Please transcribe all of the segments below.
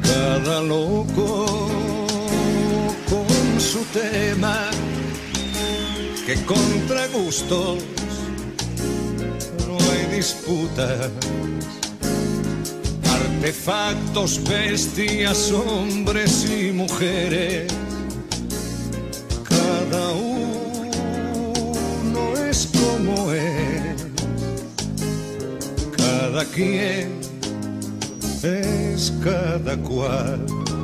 Cada loco con su tema, que contra gustos no hay disputas. Artefactos, bestias, hombres y mujeres, cada uno es como es, cada quien es cada cual,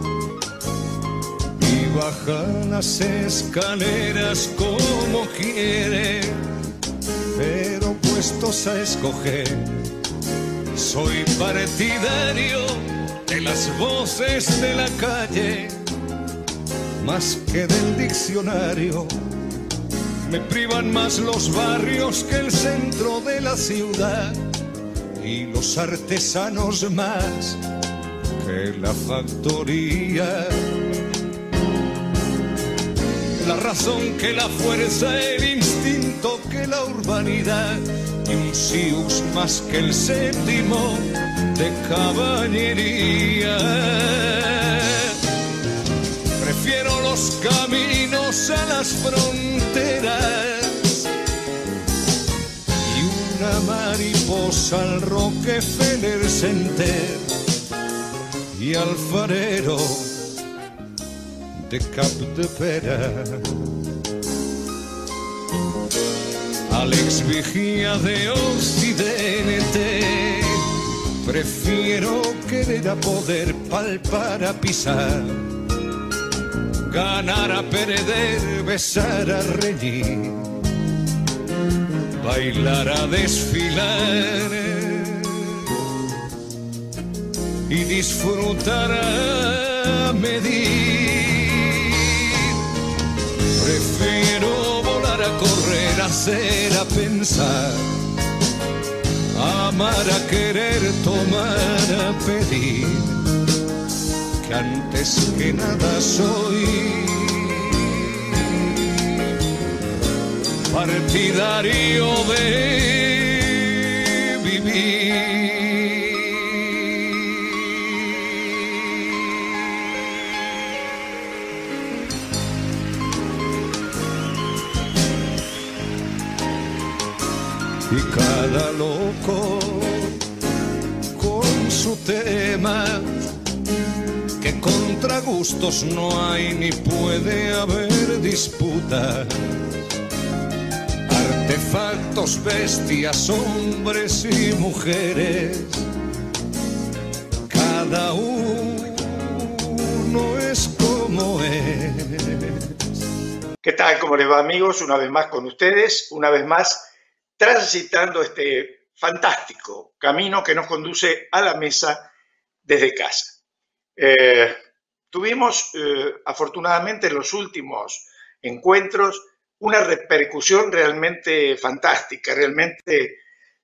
y baja las escaleras como quiere, pero puestos a escoger, soy partidario de las voces de la calle, más que del diccionario. Me privan más los barrios que el centro de la ciudad, y los artesanos más que la factoría. La razón que la fuerza, el instinto que la urbanidad, y un Sius más que el séptimo de caballería. Prefiero los caminos a las fronteras y una mariposa al Rockefeller Center y alfarero de Cap de Pera. Al ex vigía de Occidente prefiero querer a poder, palpar a pisar, ganar a perder, besar a reñir, bailar a desfilar y disfrutar a medir. Prefiero volar a correr, hacer a pensar, amar a querer, tomar a pedir, que antes que nada soy partidario de vivir. Y cada loco con su tema, que contra gustos no hay ni puede haber disputa. Artefactos, bestias, hombres y mujeres, cada uno es como es. ¿Qué tal? ¿Cómo les va, amigos? Una vez más con ustedes, una vez más transitando este fantástico camino que nos conduce a la mesa desde casa. Tuvimos, afortunadamente, en los últimos encuentros una repercusión realmente fantástica, realmente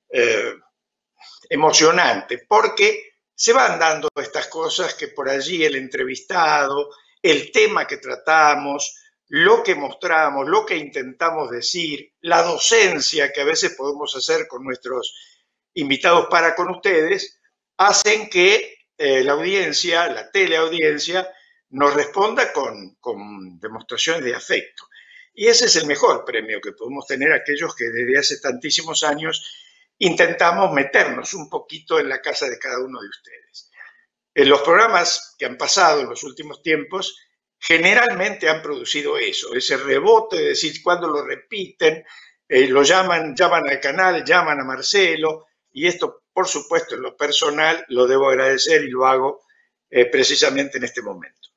emocionante, porque se van dando estas cosas que por allí el entrevistado, el tema que tratamos, lo que mostramos, lo que intentamos decir, la docencia que a veces podemos hacer con nuestros invitados para con ustedes, hacen que la audiencia, la teleaudiencia, nos responda con demostraciones de afecto. Y ese es el mejor premio que podemos tener aquellos que desde hace tantísimos años intentamos meternos un poquito en la casa de cada uno de ustedes. En los programas que han pasado en los últimos tiempos, generalmente han producido eso, ese rebote de decir cuando lo repiten, lo llaman al canal, llaman a Marcelo, y esto, por supuesto, en lo personal lo debo agradecer y lo hago precisamente en este momento.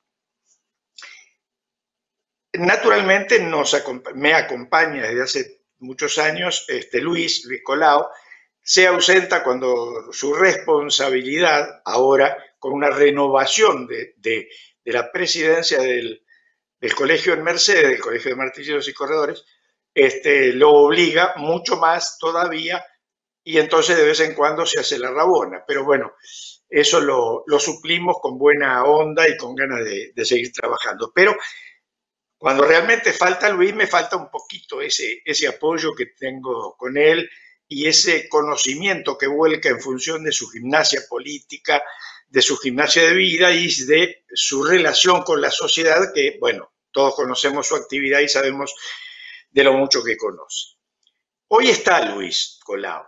Naturalmente me acompaña desde hace muchos años Luis Colao. Se ausenta cuando su responsabilidad, ahora con una renovación de la presidencia del colegio en Mercedes, del colegio de martilleros y corredores, lo obliga mucho más todavía, y entonces de vez en cuando se hace la rabona. Pero bueno, eso lo suplimos con buena onda y con ganas de seguir trabajando. Pero cuando realmente falta Luis, me falta un poquito ese apoyo que tengo con él y ese conocimiento que vuelca en función de su gimnasia política, de su gimnasia de vida y de su relación con la sociedad, que, bueno, todos conocemos su actividad y sabemos de lo mucho que conoce. Hoy está Luis Colau.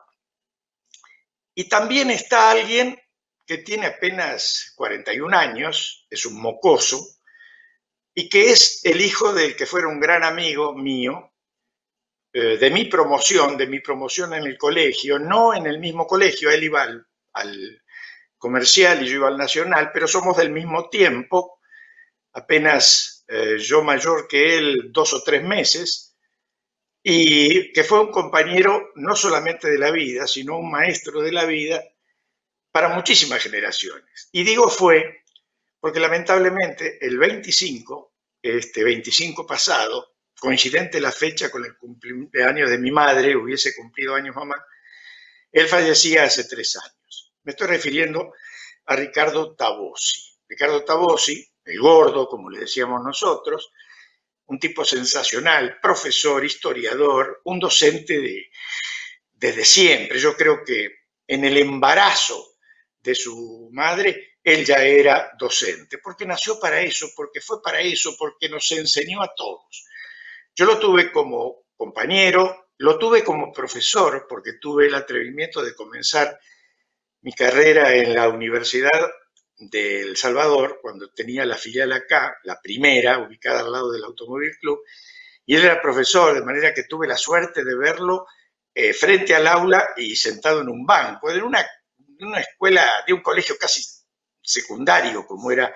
Y también está alguien que tiene apenas 41 años, es un mocoso, y que es el hijo del que fuera un gran amigo mío, de mi promoción en el colegio, no en el mismo colegio, él iba al comercial y yo iba al nacional, pero somos del mismo tiempo, apenas yo mayor que él 2 o 3 meses, y que fue un compañero no solamente de la vida, sino un maestro de la vida para muchísimas generaciones. Y digo fue porque lamentablemente el 25, este 25 pasado, coincidente la fecha con el cumpleaños de mi madre, hubiese cumplido años mamá, él fallecía hace 3 años. Me estoy refiriendo a Ricardo Tabosi. Ricardo Tabosi, el gordo, como le decíamos nosotros, un tipo sensacional, profesor, historiador, un docente desde siempre. Yo creo que en el embarazo de su madre, él ya era docente, porque nació para eso, porque fue para eso, porque nos enseñó a todos. Yo lo tuve como compañero, lo tuve como profesor, porque tuve el atrevimiento de comenzar mi carrera en la Universidad de El Salvador, cuando tenía la filial acá, la primera, ubicada al lado del Automóvil Club, y él era profesor, de manera que tuve la suerte de verlo frente al aula y sentado en un banco, en una escuela, de un colegio casi secundario, como era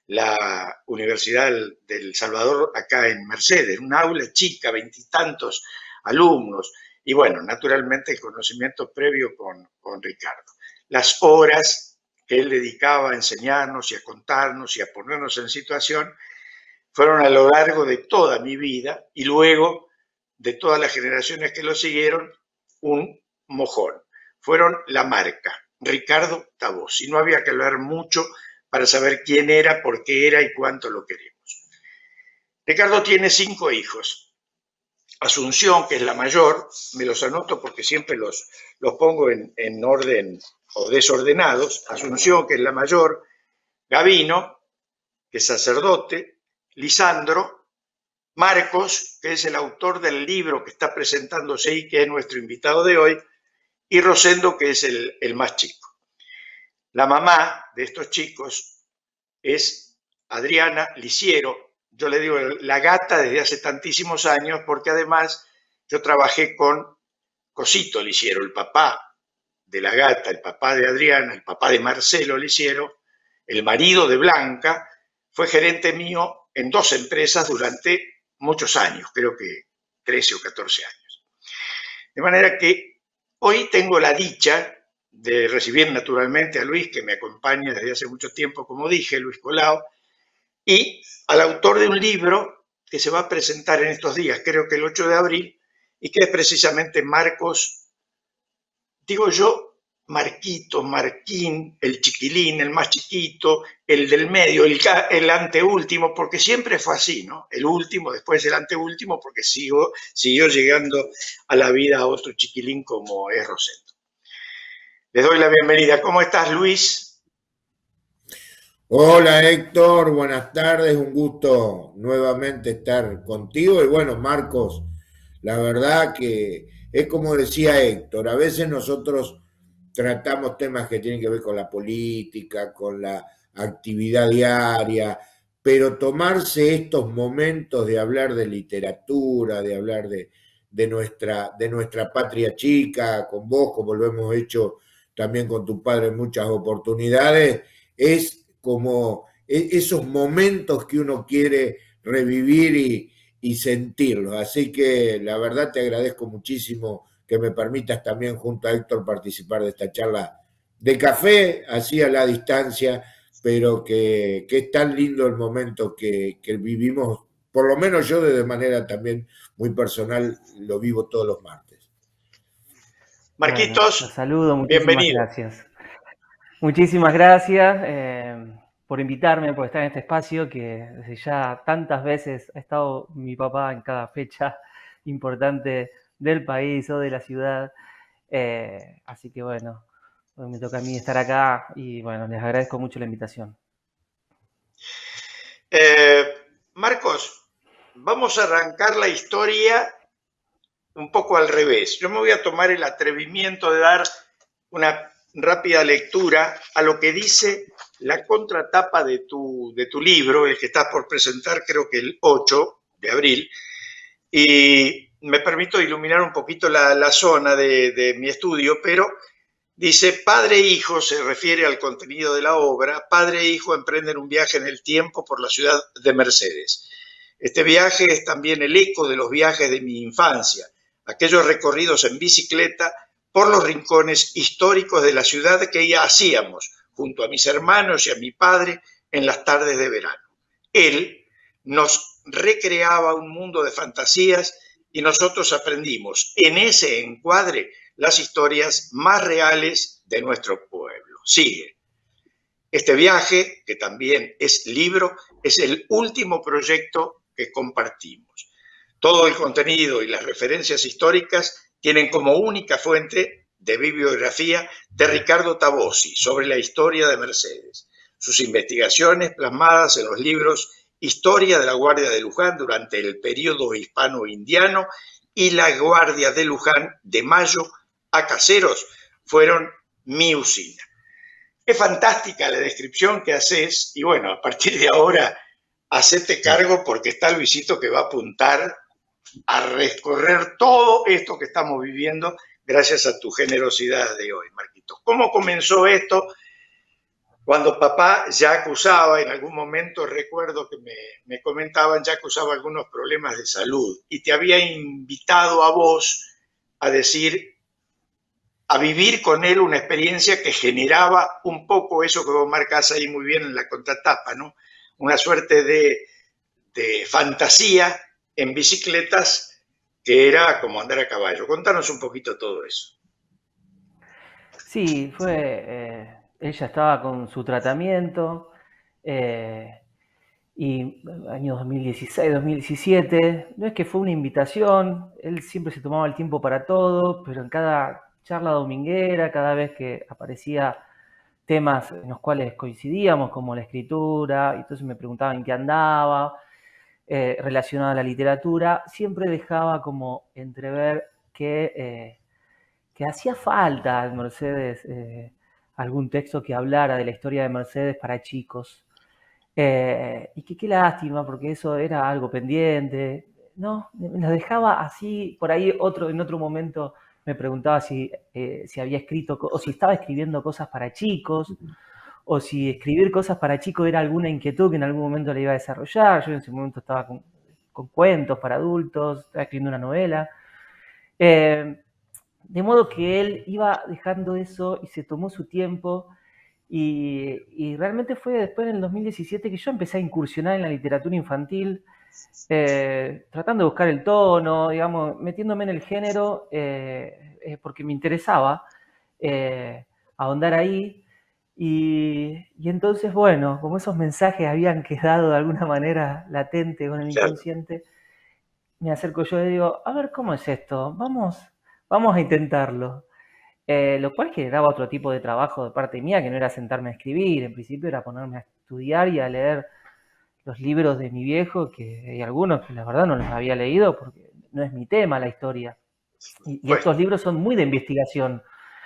la Universidad del Salvador acá en Mercedes, una aula chica, 20 y tantos alumnos, y bueno, naturalmente el conocimiento previo con Ricardo. Las horas que él dedicaba a enseñarnos y a contarnos y a ponernos en situación fueron a lo largo de toda mi vida y luego de todas las generaciones que lo siguieron un mojón. Fueron la marca, Ricardo Tabosi. No había que hablar mucho para saber quién era, por qué era y cuánto lo queremos. Ricardo tiene 5 hijos. Asunción, que es la mayor, me los anoto porque siempre los pongo en orden o desordenados. Asunción, que es la mayor, Gavino, que es sacerdote, Lisandro, Marcos, que es el autor del libro que está presentándose y que es nuestro invitado de hoy, y Rosendo, que es el más chico. La mamá de estos chicos es Adriana Lisiero. Yo le digo la gata desde hace tantísimos años porque además yo trabajé con Cosito Lisiero, el papá de la gata, el papá de Adriana, el papá de Marcelo Lisiero, el marido de Blanca, fue gerente mío en 2 empresas durante muchos años, creo que 13 o 14 años. De manera que hoy tengo la dicha de recibir naturalmente a Luis, que me acompaña desde hace mucho tiempo, como dije, Luis Colau, y al autor de un libro que se va a presentar en estos días, creo que el 8 de abril, y que es precisamente Marcos, digo yo, Marquito, Marquín, el chiquilín, el más chiquito, el del medio, el anteúltimo, porque siempre fue así, ¿no? El último, después el anteúltimo, porque siguió llegando a la vida a otro chiquilín como es Rosendo. Les doy la bienvenida. ¿Cómo estás, Luis? Hola Héctor, buenas tardes, un gusto nuevamente estar contigo. Y bueno, Marcos, la verdad que es como decía Héctor, a veces nosotros tratamos temas que tienen que ver con la política, con la actividad diaria, pero tomarse estos momentos de hablar de literatura, de hablar de nuestra patria chica, con vos, como lo hemos hecho también con tu padre en muchas oportunidades, es como esos momentos que uno quiere revivir y sentirlos. Así que la verdad te agradezco muchísimo que me permitas también junto a Héctor participar de esta charla de café, así a la distancia, pero que es tan lindo el momento que vivimos, por lo menos yo de manera también muy personal lo vivo todos los martes. Marquitos, bueno, los saludo, muchísimas bienvenido. Gracias. Muchísimas gracias por invitarme, por estar en este espacio que desde ya tantas veces ha estado mi papá en cada fecha importante del país o de la ciudad. Así que bueno, Hoy me toca a mí estar acá y bueno, les agradezco mucho la invitación. Marcos, vamos a arrancar la historia un poco al revés. Yo me voy a tomar el atrevimiento de dar una rápida lectura a lo que dice la contratapa de tu libro, el que estás por presentar creo que el 8 de abril, y me permito iluminar un poquito la zona de mi estudio, pero dice, padre e hijo, se refiere al contenido de la obra, padre e hijo emprenden un viaje en el tiempo por la ciudad de Mercedes. Este viaje es también el eco de los viajes de mi infancia, aquellos recorridos en bicicleta por los rincones históricos de la ciudad que ya hacíamos junto a mis hermanos y a mi padre en las tardes de verano. Él nos recreaba un mundo de fantasías y nosotros aprendimos en ese encuadre las historias más reales de nuestro pueblo. Sigue. Este viaje, que también es libro, es el último proyecto que compartimos. Todo el contenido y las referencias históricas tienen como única fuente de bibliografía de Ricardo Tabosi sobre la historia de Mercedes. Sus investigaciones plasmadas en los libros Historia de la Guardia de Luján durante el periodo hispano-indiano y La Guardia de Luján de Mayo a Caseros fueron mi usina. Es fantástica la descripción que haces y bueno, a partir de ahora hacete cargo porque está Luisito que va a apuntar a recorrer todo esto que estamos viviendo gracias a tu generosidad de hoy, Marquito. ¿Cómo comenzó esto? Cuando papá ya acusaba, en algún momento recuerdo que me comentaban, ya acusaba algunos problemas de salud y te había invitado a vos a decir, a vivir con él una experiencia que generaba un poco eso que vos marcás ahí muy bien en la contratapa, ¿no? Una suerte de fantasía en bicicletas que era como andar a caballo. Contanos un poquito todo eso. Sí, ella estaba con su tratamiento y año 2016, 2017, no es que fue una invitación, él siempre se tomaba el tiempo para todo, pero en cada charla dominguera, cada vez que aparecía temas en los cuales coincidíamos, como la escritura, y entonces me preguntaba en qué andaba, relacionado a la literatura, siempre dejaba como entrever que hacía falta en Mercedes algún texto que hablara de la historia de Mercedes para chicos. Y que qué lástima, porque eso era algo pendiente. No, me lo dejaba así, por ahí en otro momento me preguntaba si había escrito, o si estaba escribiendo cosas para chicos, o si escribir cosas para chicos era alguna inquietud que en algún momento le iba a desarrollar. Yo en ese momento estaba con cuentos para adultos, estaba escribiendo una novela. De modo que él iba dejando eso y se tomó su tiempo y realmente fue después en el 2017 que yo empecé a incursionar en la literatura infantil, tratando de buscar el tono, digamos, metiéndome en el género porque me interesaba ahondar ahí. Y entonces, bueno, como esos mensajes habían quedado de alguna manera latente con el inconsciente, me acerco yo y digo, a ver, ¿cómo es esto? Vamos a intentarlo. Lo cual generaba otro tipo de trabajo de parte mía, que no era sentarme a escribir, en principio era ponerme a estudiar y a leer los libros de mi viejo, que hay algunos que la verdad no los había leído porque no es mi tema la historia. Y estos libros son muy de investigación.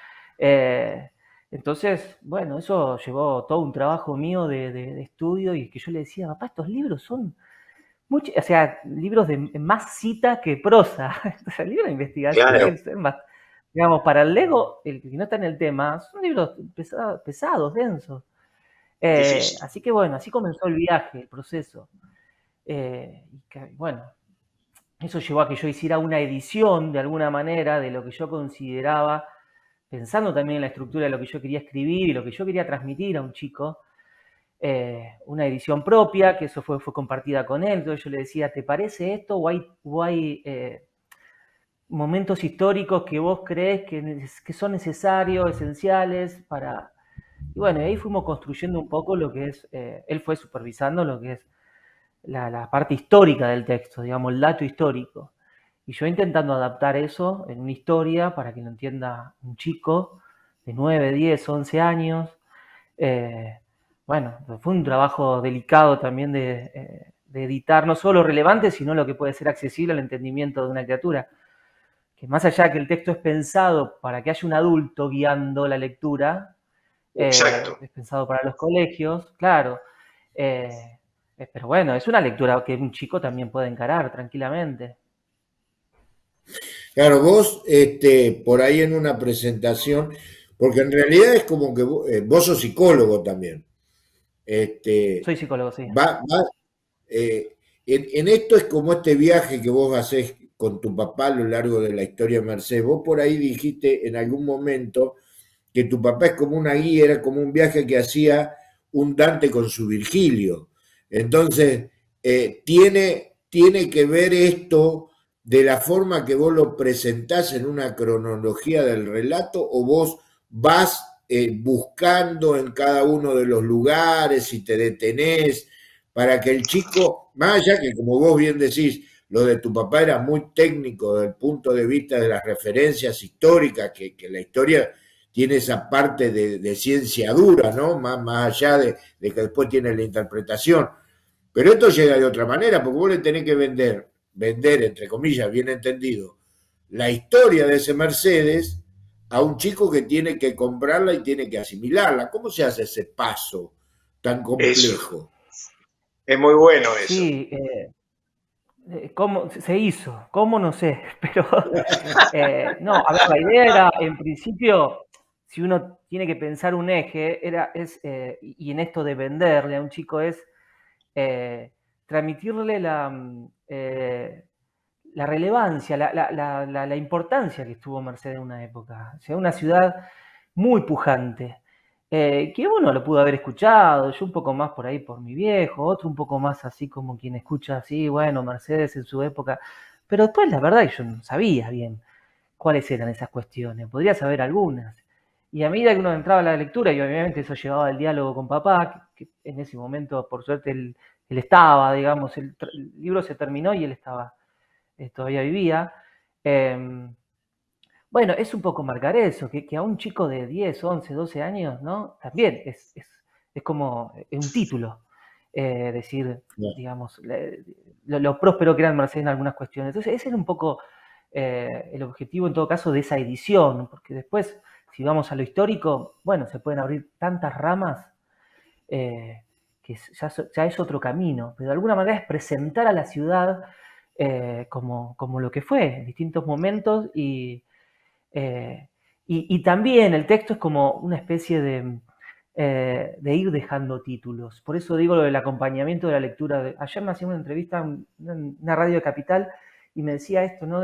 Entonces, bueno, eso llevó todo un trabajo mío de estudio y que yo le decía, papá, estos libros son libros de más cita que prosa. O sea, libros de investigación, claro. Digamos, para el Lego, el que no está en el tema, son libros pesados, densos. Así que bueno, así comenzó el viaje, el proceso. Bueno, eso llevó a que yo hiciera una edición, de alguna manera, de lo que yo consideraba, pensando también en la estructura de lo que yo quería escribir y lo que yo quería transmitir a un chico, una edición propia, que eso fue compartida con él. Entonces yo le decía, ¿te parece esto o hay momentos históricos que vos crees que son necesarios, esenciales para... Y bueno, ahí fuimos construyendo un poco lo que es, él fue supervisando lo que es la parte histórica del texto, digamos, el dato histórico. Y yo intentando adaptar eso en una historia para que lo entienda un chico de 9, 10, 11 años. Bueno, fue un trabajo delicado también de editar no solo relevante, sino lo que puede ser accesible al entendimiento de una criatura. Que más allá de que el texto es pensado para que haya un adulto guiando la lectura, Exacto. es pensado para los colegios, claro. Pero bueno, es una lectura que un chico también puede encarar tranquilamente. Claro, vos, por ahí en una presentación, porque en realidad es como que vos sos psicólogo también. Soy psicólogo, sí. Va, en esto es como este viaje que vos hacés con tu papá a lo largo de la historia de Mercedes. Vos por ahí dijiste en algún momento que tu papá es como una guía, era como un viaje que hacía un Dante con su Virgilio. Entonces, tiene que ver esto de la forma que vos lo presentás en una cronología del relato, o vos vas buscando en cada uno de los lugares y te detenés para que el chico, más allá que como vos bien decís, lo de tu papá era muy técnico desde el punto de vista de las referencias históricas, que la historia tiene esa parte de ciencia dura, ¿no? Más allá de que después tiene la interpretación. Pero esto llega de otra manera, porque vos le tenés que vender, entre comillas, bien entendido, la historia de ese Mercedes a un chico que tiene que comprarla y tiene que asimilarla. ¿Cómo se hace ese paso tan Eso. complejo? Es muy bueno eso. Sí, ¿cómo se hizo? ¿Cómo? No sé, pero no, a ver, la idea era, en principio, si uno tiene que pensar un eje, y en esto de venderle a un chico es transmitirle la relevancia, la importancia que tuvo Mercedes en una época. O sea, una ciudad muy pujante, que uno lo pudo haber escuchado, yo un poco más por ahí por mi viejo, otro un poco más así como quien escucha así, bueno, Mercedes en su época, pero después la verdad que yo no sabía bien cuáles eran esas cuestiones, podría saber algunas. Y a medida que uno entraba a la lectura, y obviamente eso llevaba al diálogo con papá, que en ese momento, por suerte, él estaba, digamos, el libro se terminó y él estaba, todavía vivía. Eh, bueno, es un poco marcar eso, que a un chico de 10, 11, 12 años, ¿no? También es como un título, decir, digamos, lo próspero que era Mercedes en algunas cuestiones. Entonces, ese era un poco el objetivo, en todo caso, de esa edición, porque después, si vamos a lo histórico, bueno, se pueden abrir tantas ramas que ya es otro camino, pero de alguna manera es presentar a la ciudad como lo que fue en distintos momentos eh, y también el texto es como una especie de ir dejando títulos. Por eso digo lo del acompañamiento de la lectura. Ayer me hacía una entrevista en una radio de Capital y me decía esto, ¿no?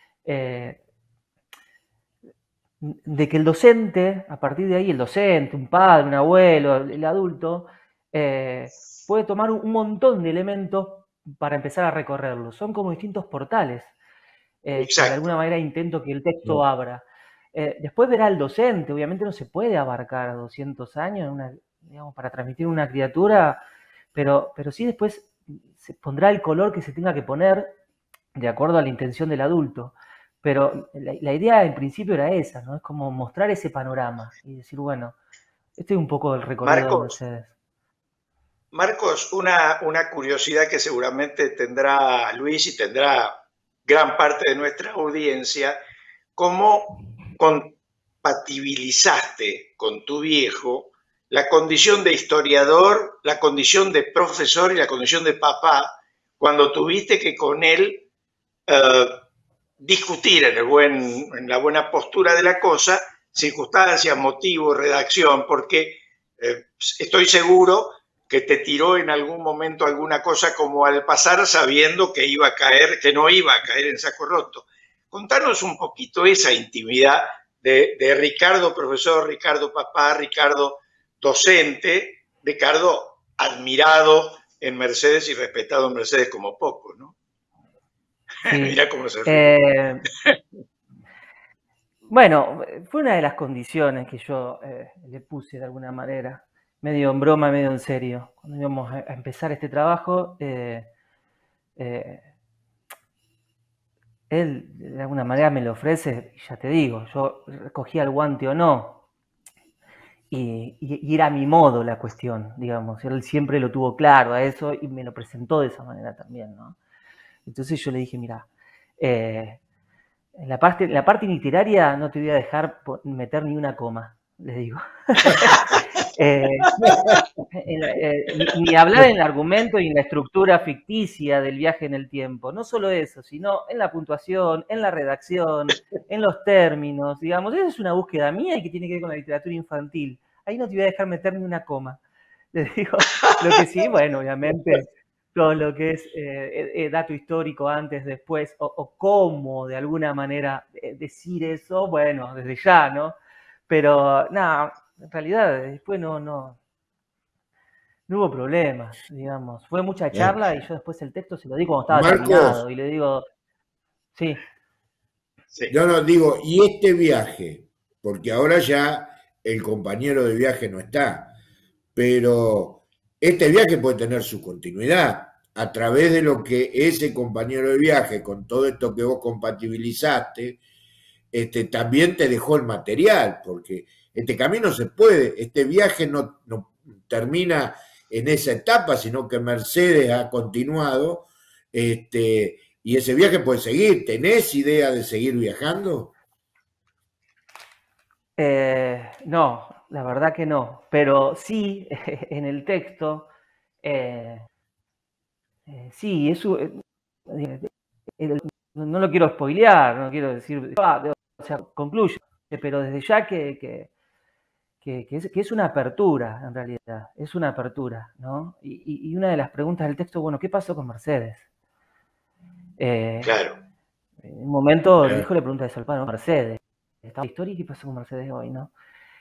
De que el docente, a partir de ahí, el docente, un padre, un abuelo, el adulto, puede tomar un montón de elementos para empezar a recorrerlos. Son como distintos portales que de alguna Exacto. manera intento que el texto abra. Después verá el docente, obviamente no se puede abarcar 200 años digamos, para transmitir una criatura, pero sí después se pondrá el color que se tenga que poner de acuerdo a la intención del adulto. Pero la idea en principio era esa, ¿no? Es como mostrar ese panorama y decir, bueno, este es un poco el recorrido de Marcos, Mercedes. Marcos, una curiosidad que seguramente tendrá Luis y tendrá gran parte de nuestra audiencia, ¿cómo compatibilizaste con tu viejo la condición de historiador, la condición de profesor y la condición de papá cuando tuviste que con él eh, discutir en la buena postura de la cosa, circunstancias, motivos, redacción, porque estoy seguro que te tiró en algún momento alguna cosa como al pasar sabiendo que iba a caer, que no iba a caer en saco roto. Contanos un poquito esa intimidad de Ricardo profesor, Ricardo papá, Ricardo docente, Ricardo admirado en Mercedes y respetado en Mercedes como poco, ¿no? Sí. Mira cómo se ríe. Bueno, fue una de las condiciones que yo le puse de alguna manera, medio en broma, medio en serio. Cuando íbamos a empezar este trabajo, eh, él de alguna manera me lo ofrece, y ya te digo, yo recogía el guante o no. y era a mi modo la cuestión, digamos. Él siempre lo tuvo claro a eso y me lo presentó de esa manera también, ¿no? Entonces yo le dije, mira, en la parte literaria no te voy a dejar meter ni una coma, le digo. Ni hablar en el argumento y en la estructura ficticia del viaje en el tiempo. No solo eso, sino en la puntuación, en la redacción, en los términos, digamos. Esa es una búsqueda mía y que tiene que ver con la literatura infantil. Ahí no te voy a dejar meter ni una coma. Le digo, lo que sí, bueno, obviamente, todo lo que es dato histórico antes, después, o cómo de alguna manera decir eso, bueno, desde ya, ¿no? Pero nada, en realidad después no hubo problemas, digamos. Fue mucha charla y yo después el texto se lo di cuando estaba terminado y le digo, sí. Yo no digo, y este viaje, porque ahora ya el compañero de viaje no está, pero este viaje puede tener su continuidad a través de lo que ese compañero de viaje, con todo esto que vos compatibilizaste, también te dejó el material, porque este camino se puede, este viaje no termina en esa etapa, sino que Mercedes ha continuado, y ese viaje puede seguir. ¿Tenés idea de seguir viajando? No, la verdad que no, pero sí, en el texto, sí, eso, no lo quiero spoilear, no quiero decir, o sea, concluye, pero desde ya que es una apertura, en realidad, es una apertura, ¿no? Y una de las preguntas del texto, bueno, ¿qué pasó con Mercedes? Claro. En un momento el hijo le pregunta a Solpano, Mercedes, ¿está la historia? ¿Qué pasó con Mercedes hoy, no?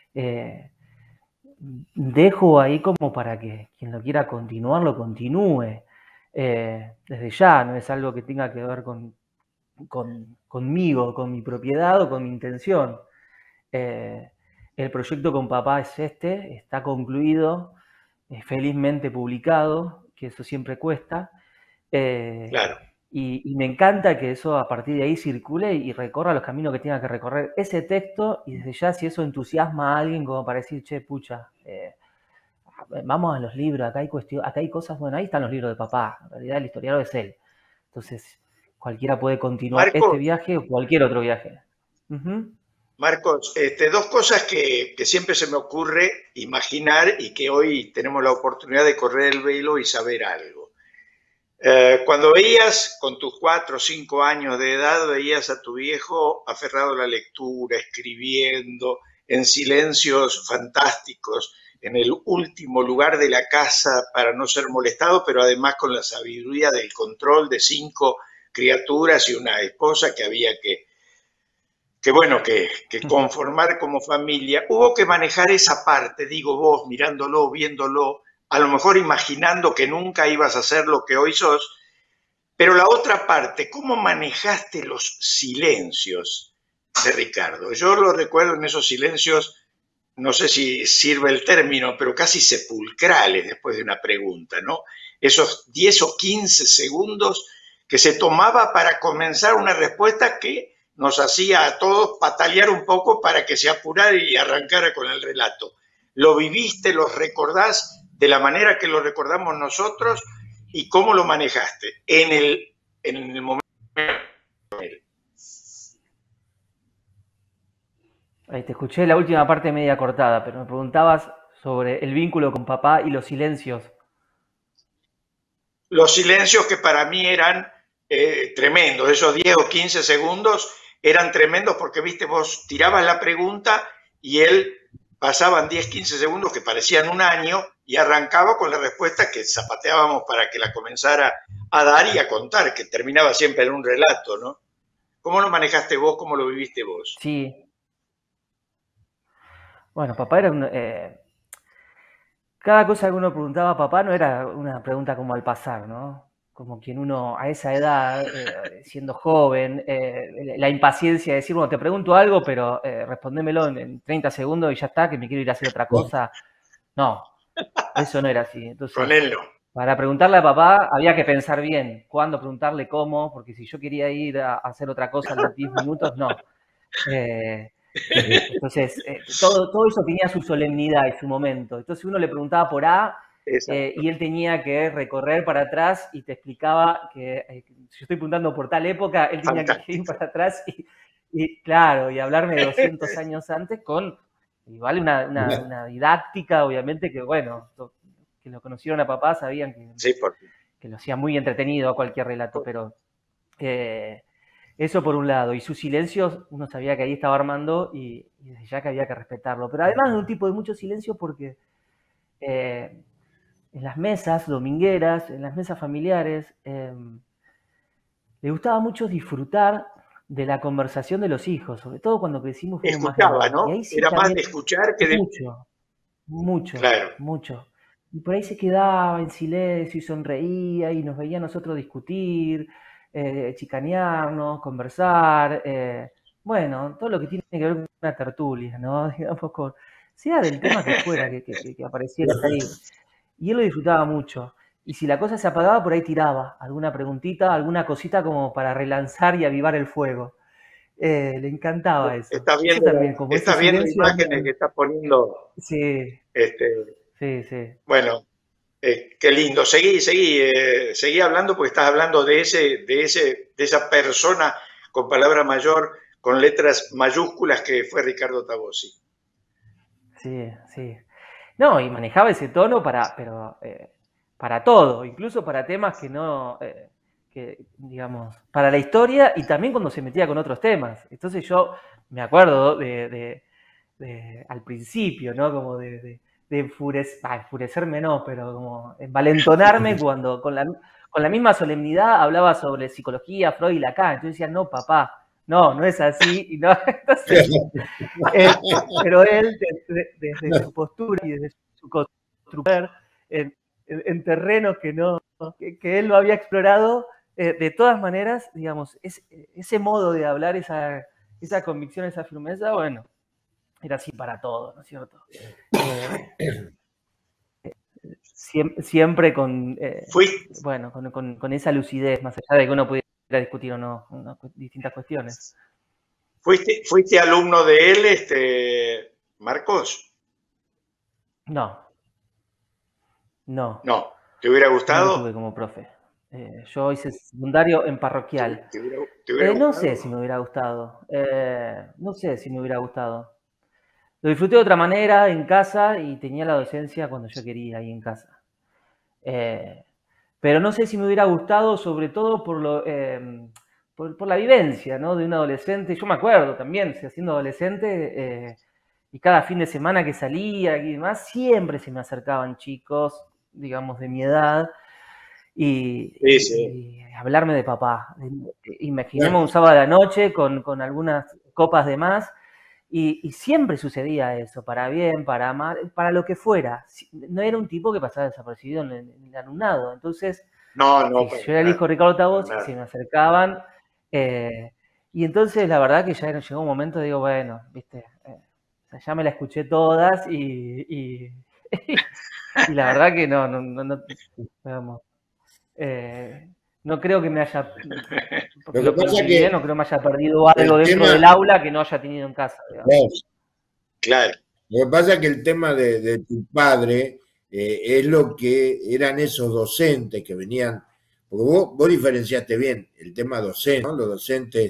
Dejo ahí como para que quien lo quiera continuar, lo continúe. Desde ya, no es algo que tenga que ver conmigo, con mi propiedad o con mi intención. El proyecto con papá es está concluido, felizmente publicado, que eso siempre cuesta. Claro. Y me encanta que eso a partir de ahí circule y recorra los caminos que tenga que recorrer ese texto, y desde ya si eso entusiasma a alguien como para decir, che, pucha, vamos a los libros, acá hay cosas, bueno, ahí están los libros de papá, en realidad el historiador es él. Entonces, cualquiera puede continuar este viaje o cualquier otro viaje. Marcos, dos cosas que siempre se me ocurre imaginar y que hoy tenemos la oportunidad de correr el velo y saber algo. Cuando veías con tus 4 o 5 años de edad, veías a tu viejo aferrado a la lectura, escribiendo en silencios fantásticos, en el último lugar de la casa para no ser molestado, pero además con la sabiduría del control de 5 criaturas y una esposa que había que conformar como familia. Hubo que manejar esa parte, digo vos, mirándolo, viéndolo, a lo mejor imaginando que nunca ibas a ser lo que hoy sos, pero la otra parte, ¿cómo manejaste los silencios de Ricardo? Yo lo recuerdo en esos silencios, no sé si sirve el término, pero casi sepulcrales después de una pregunta, ¿no? Esos 10 o 15 segundos que se tomaba para comenzar una respuesta que nos hacía a todos patalear un poco para que se apurara y arrancara con el relato. ¿Lo viviste, lo recordás de la manera que lo recordamos nosotros y cómo lo manejaste en el momento? Ahí te escuché la última parte media cortada, pero me preguntabas sobre el vínculo con papá y los silencios. Los silencios que para mí eran tremendos, esos 10 o 15 segundos eran tremendos porque, viste, vos tirabas la pregunta y él pasaban 10, 15 segundos que parecían un año y arrancaba con la respuesta que zapateábamos para que la comenzara a dar y a contar, que terminaba siempre en un relato, ¿no? ¿Cómo lo manejaste vos? ¿Cómo lo viviste vos? Sí. Bueno, papá era cada cosa que uno preguntaba a papá no era una pregunta como al pasar, ¿no? Como quien uno a esa edad, siendo joven, la impaciencia de decir, bueno, te pregunto algo, pero respondémelo en 30 segundos y ya está, que me quiero ir a hacer otra cosa. No, eso no era así. Entonces, con él no. Para preguntarle a papá había que pensar bien cuándo preguntarle, cómo, porque si yo quería ir a hacer otra cosa en los 10 minutos, no. Entonces, todo eso tenía su solemnidad y su momento. Entonces uno le preguntaba por A y él tenía que recorrer para atrás y te explicaba que si yo estoy preguntando por tal época, él tenía que ir para atrás y claro, y hablarme de 200 años antes con igual una didáctica, obviamente, que bueno, que lo conocieron a papá sabían que lo hacía muy entretenido a cualquier relato, pero eso por un lado, y sus silencios, uno sabía que ahí estaba Armando y desde ya que había que respetarlo, pero además de un tipo de mucho silencio porque en las mesas domingueras, en las mesas familiares, le gustaba mucho disfrutar de la conversación de los hijos, sobre todo cuando crecimos. Escuchaba, ¿no? Y ahí sí era más de escuchar que de... Mucho, claro. mucho. Y por ahí se quedaba en silencio y sonreía y nos veía a nosotros discutir, chicanearnos, conversar, bueno, todo lo que tiene que ver con una tertulia, ¿no? Digamos, sea del tema que fuera, que apareciera ahí. Y él lo disfrutaba mucho. Y si la cosa se apagaba, por ahí tiraba alguna preguntita, alguna cosita como para relanzar y avivar el fuego. Le encantaba eso. Estás viendo, estás viendo imágenes que estás poniendo. Sí. Sí. Bueno, qué lindo. Seguí hablando porque estás hablando de esa persona con palabra mayor, con letras mayúsculas que fue Ricardo Tabosi. Sí. No, y manejaba ese tono para todo, incluso para temas que no, digamos, para la historia y también cuando se metía con otros temas. Entonces yo me acuerdo de al principio, ¿no? Como de enfurecerme no, pero como envalentonarme cuando con la misma solemnidad hablaba sobre psicología, Freud y Lacan. Yo decía, no, papá, no es así. Y no, entonces, pero él, desde su postura y desde su construir en terrenos que él no había explorado, de todas maneras, digamos, ese modo de hablar, esa convicción, esa firmeza, bueno, era así para todo, ¿no es cierto? Siempre con esa lucidez, más allá de que uno pudiera discutir o no distintas cuestiones. ¿Fuiste alumno de él, Marcos? No. ¿Te hubiera gustado? No lo tuve como profe. Yo hice secundario en parroquial. ¿Te hubiera no sé si me hubiera gustado. Lo disfruté de otra manera en casa y tenía la docencia cuando yo quería ahí en casa. Pero no sé si me hubiera gustado, sobre todo por la vivencia, ¿no? De un adolescente. Yo me acuerdo también, siendo adolescente, y cada fin de semana que salía y demás, siempre se me acercaban chicos, digamos, de mi edad, y hablarme de papá. Imaginemos un sábado a la noche con algunas copas de más, y siempre sucedía eso, para bien, para mal, para lo que fuera. No era un tipo que pasaba desapercibido en el alumnado. Entonces, yo era el hijo de Ricardo Tabosi, se me acercaban, y entonces la verdad que ya llegó un momento, digo, bueno, viste, ya me la escuché todas y la verdad que no digamos, no creo que me haya, no creo que me haya perdido algo dentro del aula que no haya tenido en casa. Claro. Lo que pasa es que el tema de tu padre es lo que eran esos docentes que venían, porque vos diferenciaste bien el tema docente, ¿no? Los docentes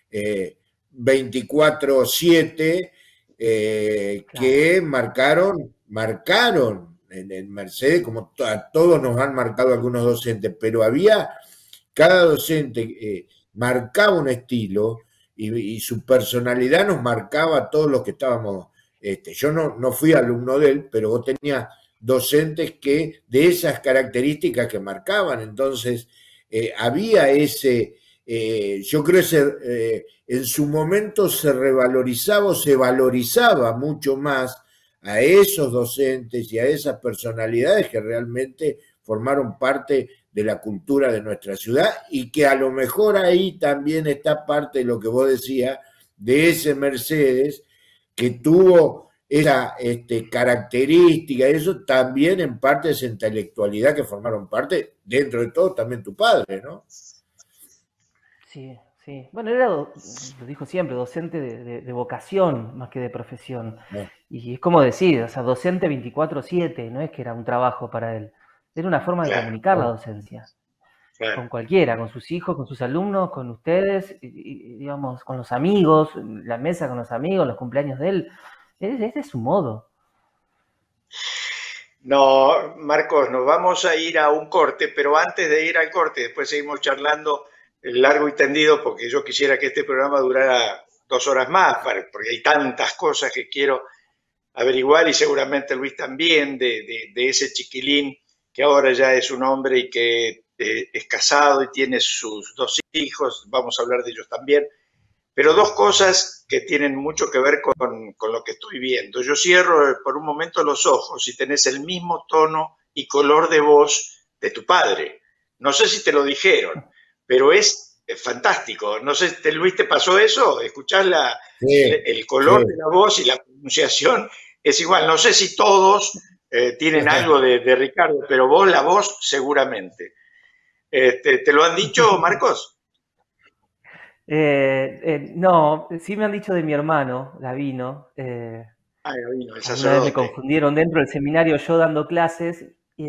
24/7 que marcaron en Mercedes, como a todos nos han marcado algunos docentes, pero cada docente marcaba un estilo y su personalidad nos marcaba a todos los que estábamos. Yo no fui alumno de él, pero vos tenías docentes que de esas características que marcaban, entonces había yo creo que en su momento se revalorizaba o se valorizaba mucho más a esos docentes y a esas personalidades que realmente formaron parte de la cultura de nuestra ciudad y que a lo mejor ahí también está parte de lo que vos decías, de ese Mercedes que tuvo esa característica, eso también en parte de esa intelectualidad que formaron parte, dentro de todo también tu padre, ¿no? Sí, Sí, bueno, era, lo dijo siempre, docente de vocación más que de profesión. Y es como decir, o sea, docente 24/7, no es que era un trabajo para él, era una forma de comunicar la docencia. Con cualquiera, con sus hijos, con sus alumnos, con ustedes, y, digamos, con los amigos, la mesa con los amigos, los cumpleaños de él. Ese es su modo. No, Marcos, nos vamos a ir a un corte, pero antes de ir al corte, después seguimos charlando largo y tendido, porque yo quisiera que este programa durara 2 horas más, porque hay tantas cosas que quiero averiguar y seguramente Luis también, de ese chiquilín que ahora ya es un hombre y que es casado y tiene sus 2 hijos, vamos a hablar de ellos también, pero 2 cosas que tienen mucho que ver con lo que estoy viendo. Yo cierro por un momento los ojos y tenés el mismo tono y color de voz de tu padre. No sé si te lo dijeron, pero es fantástico. No sé, Luis, ¿te pasó eso? ¿Escuchás el color de la voz y la pronunciación? Es igual, no sé si todos tienen algo de Ricardo, pero vos la voz seguramente. ¿Te lo han dicho, Marcos? No, sí me han dicho de mi hermano, Gavino. Gavino, el sacerdote. Una vez me confundieron dentro del seminario yo dando clases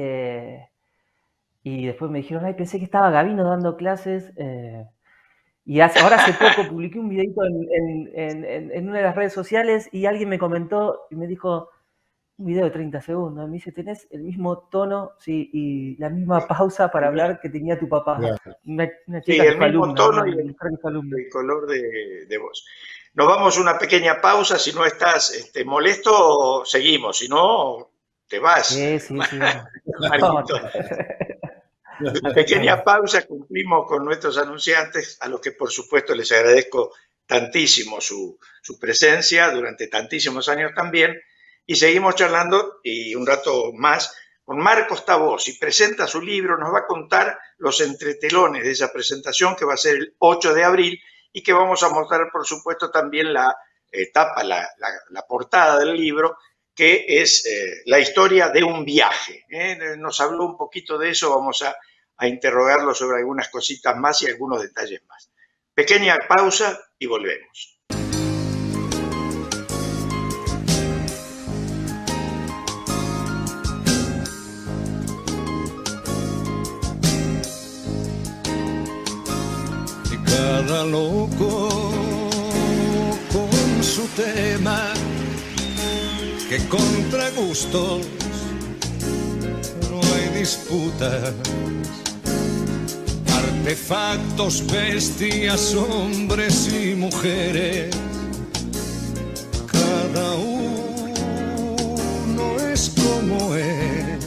y después me dijeron, ay, pensé que estaba Gavino dando clases. Y ahora hace poco publiqué un videito en una de las redes sociales y alguien me comentó y me dijo, un video de 30 segundos, me dice, tenés el mismo tono, sí, y la misma pausa para hablar que tenía tu papá. Una chica, sí, el mismo tono y el color de voz. Nos vamos a una pequeña pausa, si no estás molesto, seguimos, si no, te vas. Sí. Marquito. Pequeña pausa, cumplimos con nuestros anunciantes, a los que por supuesto les agradezco tantísimo su presencia durante tantísimos años también, y seguimos charlando y un rato más con Marcos Tavós, y presenta su libro, nos va a contar los entretelones de esa presentación que va a ser el 8 de abril y que vamos a mostrar por supuesto también la tapa, la portada del libro, que es la historia de un viaje. Nos habló un poquito de eso, vamos a interrogarlo sobre algunas cositas más y algunos detalles más. Pequeña pausa y volvemos. Cada loco con su tema, que contra gustos no hay disputas, artefactos, bestias, hombres y mujeres, cada uno es como es,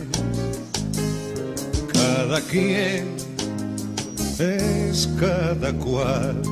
cada quien es cada cual,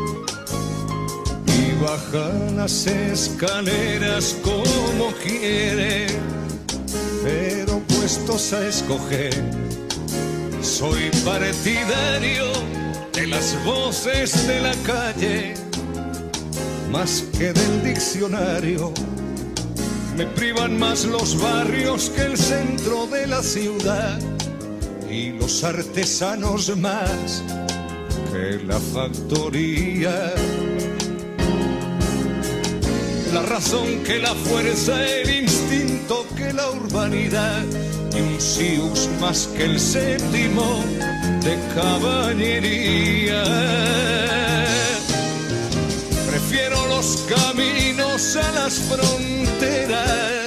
y baja las escaleras como quiere, pero puestos a escoger, soy partidario de las voces de la calle, más que del diccionario. Me privan más los barrios que el centro de la ciudad, y los artesanos más que la factoría. La razón que la fuerza, el instinto que la urbanidad, y un Sius más que el séptimo de caballería. Prefiero los caminos a las fronteras,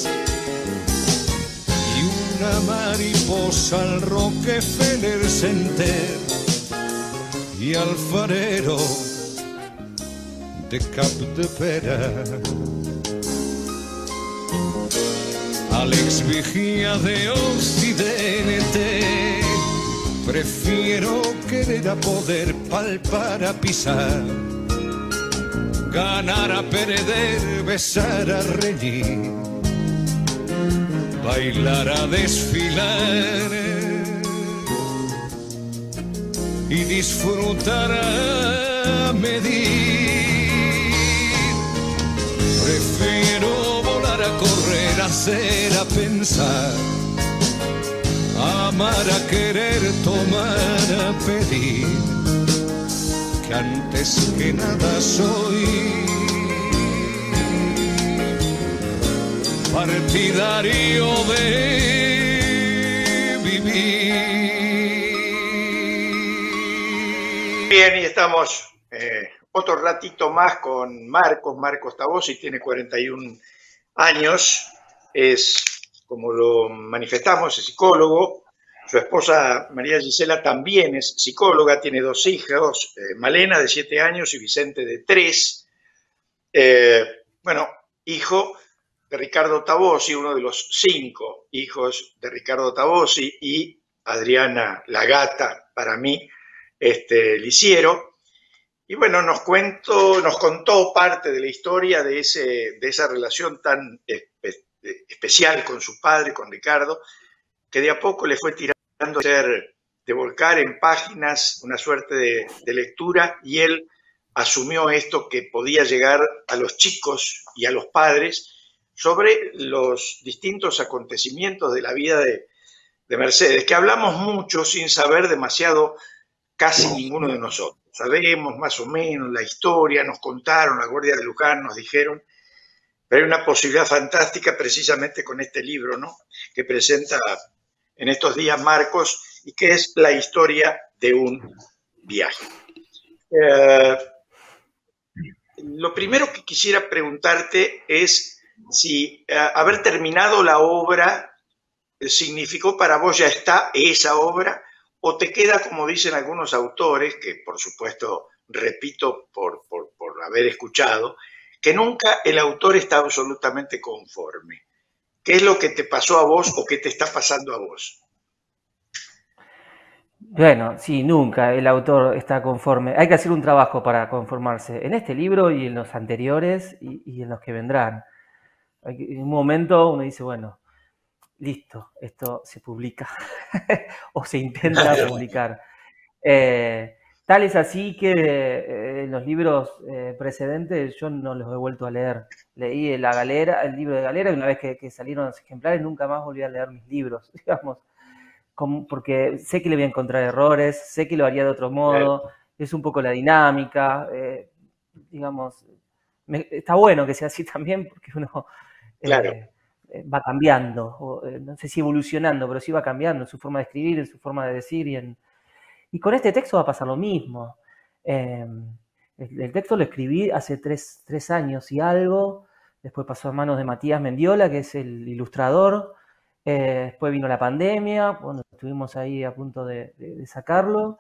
una mariposa al Rockefeller Center y alfarero de Cap de Pera, al ex vigía de Occidente. Prefiero querer a poder, palpar a pisar, ganar a perder, besar a reñir, bailar a desfilar y disfrutar a medir. Prefiero volar a correr, hacer a pensar, amar a querer, tomar a pedir, que antes que nada soy partidario de vivir. Bien, y estamos otro ratito más con Marcos Tabosi, tiene 41 años, es, como lo manifestamos, es psicólogo. Su esposa María Gisela también es psicóloga, tiene 2 hijos, Malena de 7 años y Vicente de 3. Bueno, hijo de Ricardo Tabosi, uno de los 5 hijos de Ricardo Tabosi, y Adriana la gata, para mí, Lisiero. Y bueno, nos contó parte de la historia de esa relación tan especial con su padre, con Ricardo, que de a poco le fue tirando de volcar en páginas una suerte de lectura, y él asumió esto que podía llegar a los chicos y a los padres sobre los distintos acontecimientos de la vida de Mercedes, que hablamos mucho sin saber demasiado casi ninguno de nosotros. Sabemos más o menos la historia, nos contaron, la Guardia de Luján nos dijeron, pero hay una posibilidad fantástica precisamente con este libro, ¿no?, que presenta en estos días Marcos, y que es la historia de un viaje. Lo primero que quisiera preguntarte es si haber terminado la obra significó para vos ya está esa obra, o te queda, como dicen algunos autores, que por supuesto repito por haber escuchado, que nunca el autor está absolutamente conforme. ¿Qué es lo que te pasó a vos o qué te está pasando a vos? Bueno, sí, nunca el autor está conforme. Hay que hacer un trabajo para conformarse en este libro y en los anteriores y en los que vendrán. En un momento uno dice, bueno, listo, esto se publica o se intenta publicar. Tal es así que los libros precedentes yo no los he vuelto a leer. Leí el libro de Galera, y una vez que salieron los ejemplares nunca más volví a leer mis libros, digamos, porque sé que le voy a encontrar errores, sé que lo haría de otro modo, es un poco la dinámica, digamos, está bueno que sea así también, porque uno va cambiando, no sé si evolucionando, pero sí va cambiando en su forma de escribir, en su forma de decir, y con este texto va a pasar lo mismo. El texto lo escribí hace 3 años y algo, después pasó a manos de Matías Mendiola, que es el ilustrador, después vino la pandemia, bueno, estuvimos ahí a punto de sacarlo,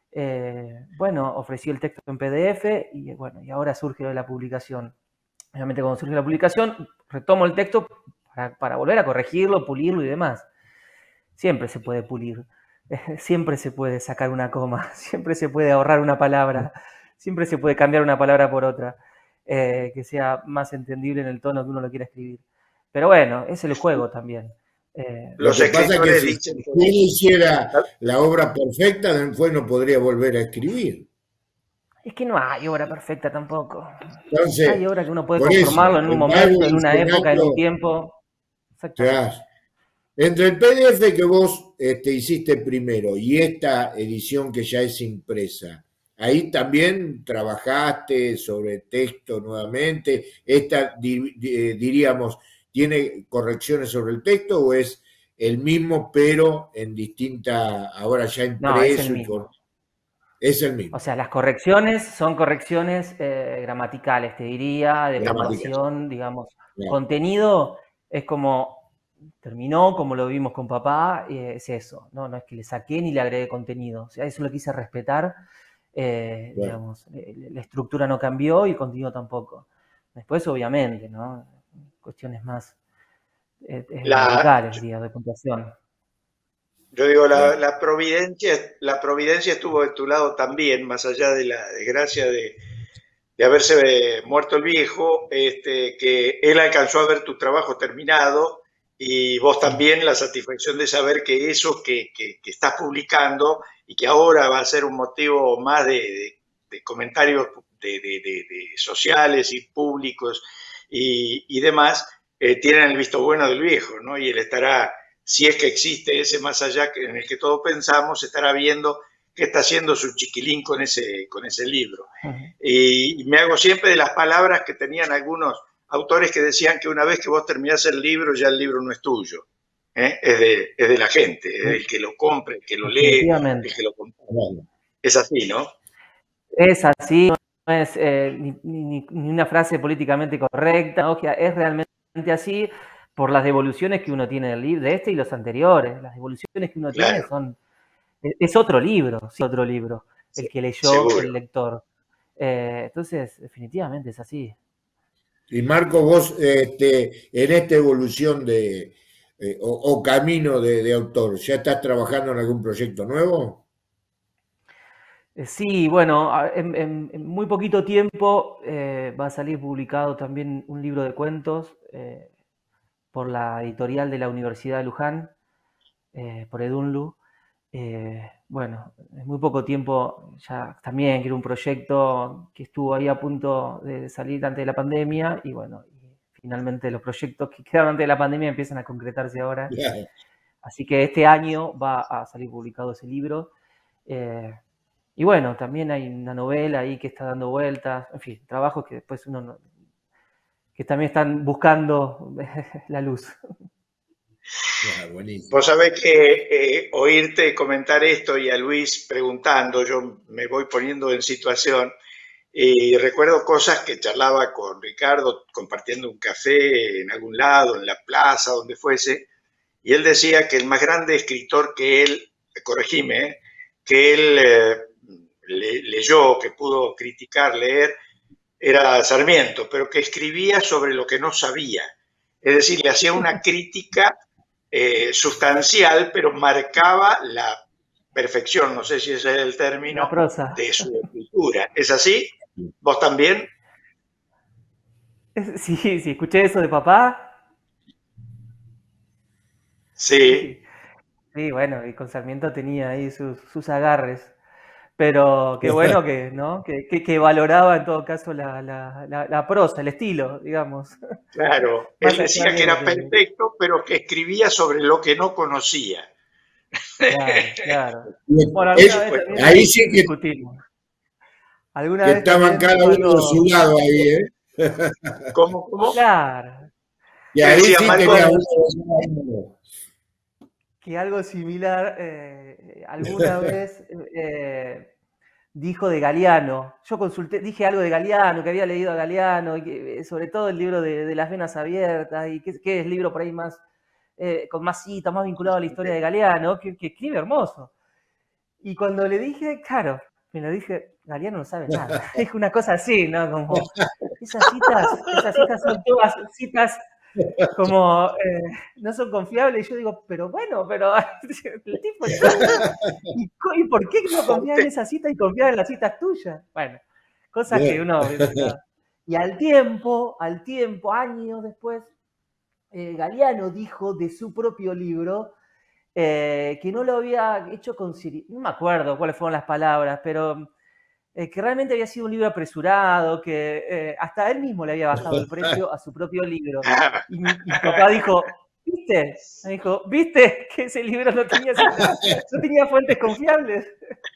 bueno, ofrecí el texto en PDF, y bueno, y ahora surge la publicación. Obviamente cuando surge la publicación, retomo el texto para volver a corregirlo, pulirlo y demás. Siempre se puede pulir. Siempre se puede sacar una coma, siempre se puede ahorrar una palabra, siempre se puede cambiar una palabra por otra, que sea más entendible en el tono que uno lo quiera escribir. Pero bueno, es el juego también. Lo que pasa es que si uno hiciera la obra perfecta, después no podría volver a escribir. Es que no hay obra perfecta tampoco. Entonces, hay obra que uno puede conformarlo en un momento, en una época, en un tiempo. Claro. Entre el PDF que vos hiciste primero y esta edición que ya es impresa, ahí también trabajaste sobre texto nuevamente. ¿Esta, diríamos, tiene correcciones sobre el texto o es el mismo pero en distinta, ahora ya impreso? No, es el mismo. Es el mismo. O sea, las correcciones son correcciones gramaticales, te diría, de puntuación, digamos. Claro. Contenido es como terminó, como lo vimos con papá, es eso. No es que le saqué ni le agregué contenido. O sea, eso lo quise respetar. Claro. Digamos, la estructura no cambió y el contenido tampoco. Después, obviamente, ¿no? Cuestiones más gramaticales, digamos, de puntuación. Yo digo, la providencia estuvo de tu lado también, más allá de la desgracia de haberse muerto el viejo, que él alcanzó a ver tu trabajo terminado, y vos también la satisfacción de saber que eso que estás publicando y que ahora va a ser un motivo más de comentarios de sociales y públicos y demás, tienen el visto bueno del viejo, ¿no? Y él estará, si es que existe ese más allá en el que todos pensamos, estará viendo qué está haciendo su chiquilín con ese libro. Y me hago siempre de las palabras que tenían algunos autores que decían que una vez que vos terminás el libro, ya el libro no es tuyo. Es de la gente, es del que lo compra, el que lo lee, el que lo compra. Es así, ¿no? Es así, no es ni una frase políticamente correcta, ¿no? Que es realmente así por las devoluciones que uno tiene del libro, de este y los anteriores. Las devoluciones que uno tiene es otro libro, el que leyó seguro. El lector. Entonces, definitivamente es así. Y Marco, vos en esta evolución o camino de autor, ¿ya estás trabajando en algún proyecto nuevo? Sí, bueno, en muy poquito tiempo va a salir publicado también un libro de cuentos por la editorial de la Universidad de Luján, por Edunlu. Bueno, en muy poco tiempo ya también quiero un proyecto que estuvo ahí a punto de salir antes de la pandemia y bueno, finalmente los proyectos que quedaron antes de la pandemia empiezan a concretarse ahora. Yeah. Así que este año va a salir publicado ese libro. Y bueno, también hay una novela ahí que está dando vueltas, en fin, trabajos que después uno que también están buscando la luz. Vos sabés que oírte comentar esto y a Luis preguntando, yo me voy poniendo en situación y recuerdo cosas que charlaba con Ricardo compartiendo un café en algún lado, en la plaza, donde fuese, y él decía que el más grande escritor que él, corregime, que él leyó, que pudo criticar, leer, era Sarmiento, pero que escribía sobre lo que no sabía. Es decir, le hacía una crítica sustancial, pero marcaba la perfección, no sé si ese es el término, de su escritura. ¿Es así? ¿Vos también? Sí, escuché eso de papá. Sí. Sí, bueno, y con Sarmiento tenía ahí sus agarres. Pero qué bueno que, ¿no? que valoraba en todo caso la prosa, el estilo, digamos. Claro, él decía que era perfecto, pero que escribía sobre lo que no conocía. Claro. Bueno, alguna vez ahí sí que discutimos. ¿Alguna que vez estaban cada uno de su lado ahí, ¿eh? ¿Cómo? Claro. Y ahí sí que algo similar alguna vez dijo de Galeano. Yo dije algo de Galeano, que había leído a Galeano, sobre todo el libro de Las venas abiertas, y que es el libro por ahí más, con más citas, más vinculado a la historia de Galeano, que escribe hermoso. Y cuando le dije, claro, me lo dije, Galeano no sabe nada. Dijo una cosa así, ¿no? Como, esas citas son todas citas como no son confiables. Y yo digo, pero bueno, el tipo ¿y por qué no confía en esa cita y confía en las citas tuyas? Bueno, cosas que uno... Y al tiempo, años después, Galeano dijo de su propio libro que no lo había hecho con no me acuerdo cuáles fueron las palabras, pero que realmente había sido un libro apresurado, que hasta él mismo le había bajado el precio a su propio libro. Y mi papá dijo, ¿viste? Me dijo, ¿viste que ese libro no tenía fuentes confiables?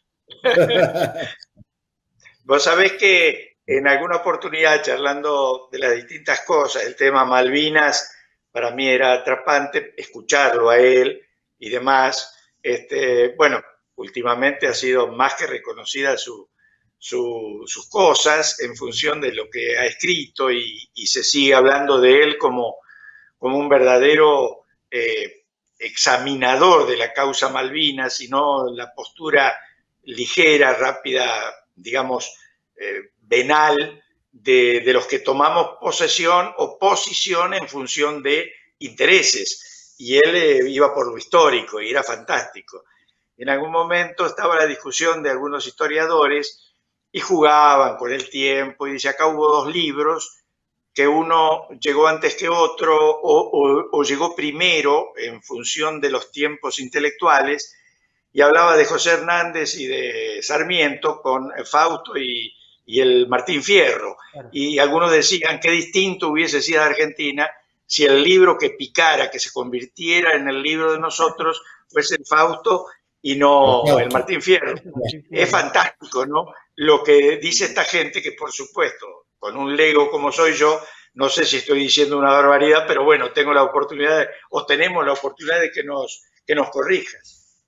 Vos sabés que en alguna oportunidad, charlando de las distintas cosas, el tema Malvinas, para mí era atrapante escucharlo a él y demás. Bueno, últimamente ha sido más que reconocida sus cosas en función de lo que ha escrito y se sigue hablando de él como un verdadero examinador de la causa Malvinas y no la postura ligera, rápida, digamos, venal de los que tomamos posesión o posición en función de intereses. Y él iba por lo histórico y era fantástico. En algún momento estaba la discusión de algunos historiadores y jugaban con el tiempo y dice, acá hubo dos libros, que uno llegó antes que otro o llegó primero en función de los tiempos intelectuales, y hablaba de José Hernández y de Sarmiento con Fausto y el Martín Fierro. Claro. Y algunos decían qué distinto hubiese sido Argentina si el libro que picara, que se convirtiera en el libro de nosotros, fuese el Fausto y no el Gaucho. Martín Fierro. Martín Es Fierro. fantástico, ¿no? Lo que dice esta gente, que por supuesto, con un lego como soy yo, no sé si estoy diciendo una barbaridad, pero bueno, tengo la oportunidad, o tenemos la oportunidad de que nos corrijas.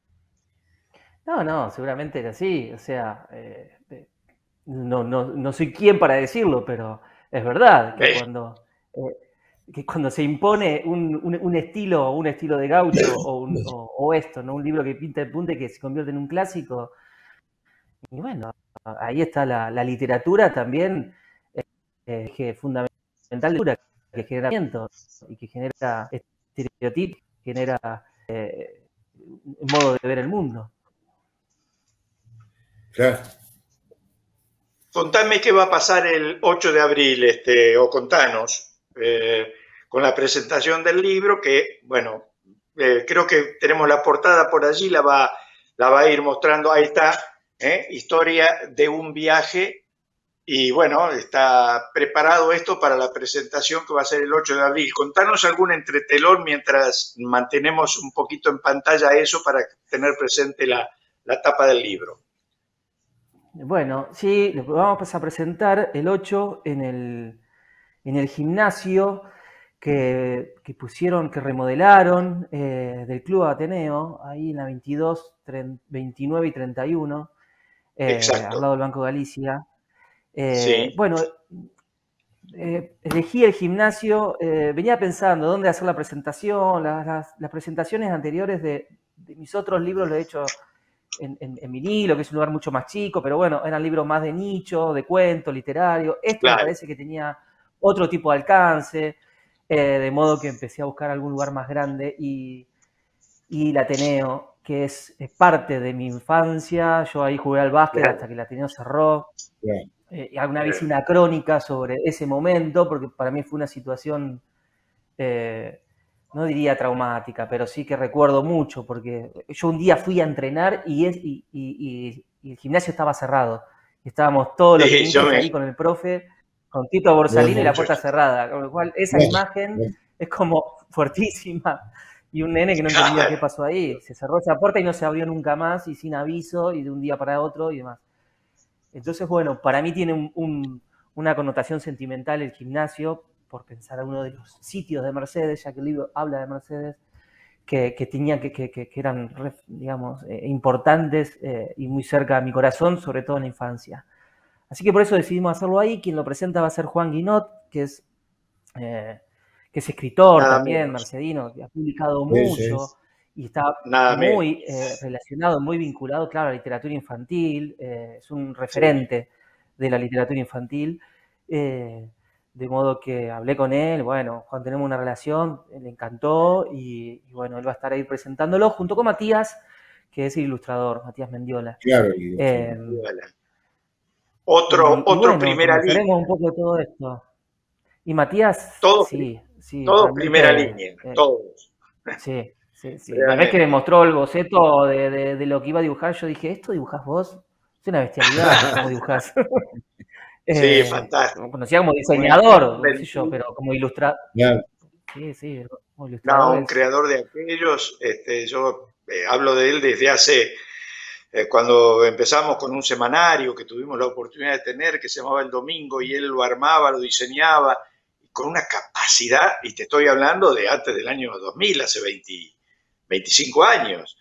No, seguramente era así. O sea, no soy quien para decirlo, pero es verdad ¿Ves? que cuando se impone un estilo de gaucho o esto, ¿no? Un libro que pinta el punte que se convierte en un clásico. Y bueno, ahí está la literatura también, que es fundamental, que genera y que genera estereotipos, genera un modo de ver el mundo. Claro. Contame qué va a pasar el 8 de abril, o contanos, con la presentación del libro, que, bueno, creo que tenemos la portada por allí, la va a ir mostrando, ahí está, historia de un viaje, y bueno, está preparado esto para la presentación que va a ser el 8 de abril. Contanos algún entretelón mientras mantenemos un poquito en pantalla eso para tener presente la tapa del libro. Bueno, sí, lo vamos a presentar el 8 en el gimnasio que pusieron, que remodelaron del Club Ateneo, ahí en la 22, 29 y 31, al lado del Banco Galicia. Sí, Bueno, elegí el gimnasio, venía pensando dónde hacer la presentación, las presentaciones anteriores de mis otros libros lo he hecho en vinilo, que es un lugar mucho más chico, pero bueno, eran libros más de nicho, de cuento, literario. Este me claro. parece que tenía otro tipo de alcance, de modo que empecé a buscar algún lugar más grande y el Ateneo, que es parte de mi infancia. Yo ahí jugué al básquet hasta que el Ateneo cerró. Alguna vez una crónica sobre ese momento, porque para mí fue una situación, no diría traumática, pero sí que recuerdo mucho, porque yo un día fui a entrenar y el gimnasio estaba cerrado. Estábamos todos los niños ahí con el profe, con Tito Borsalino y la puerta cerrada, con lo cual esa imagen es como fuertísima. Y un nene que no entendía qué pasó ahí. Se cerró esa puerta y no se abrió nunca más, y sin aviso, y de un día para otro y demás. Entonces, bueno, para mí tiene una connotación sentimental el gimnasio, por pensar en uno de los sitios de Mercedes, ya que el libro habla de Mercedes, que eran, digamos, importantes y muy cerca a mi corazón, sobre todo en la infancia. Así que por eso decidimos hacerlo ahí. Quien lo presenta va a ser Juan Guinot, que es escritor Nada también, menos. mercedino, que ha publicado mucho y está muy relacionado, muy vinculado, claro, a la literatura infantil. Es un referente de la literatura infantil. De modo que hablé con él, bueno, Juan, tenemos una relación, le encantó y bueno, él va a estar ahí presentándolo junto con Matías, que es el ilustrador, Matías Mendiola. Claro. Otro bueno, primera línea. un poco de todo esto. Y Matías, Todos primera línea, todos. Sí. La vez que me mostró el boceto de lo que iba a dibujar, yo dije, ¿esto dibujás vos? Es una bestialidad, ¿cómo dibujás? Sí, fantástico. Me conocía como diseñador, no sé yo, pero como ilustrador. Sí, como ilustrador. No, un creador de aquellos. Yo hablo de él desde hace, cuando empezamos con un semanario que tuvimos la oportunidad de tener, que se llamaba El Domingo, y él lo armaba, lo diseñaba, con una capacidad, y te estoy hablando de antes del año 2000, hace 25 años,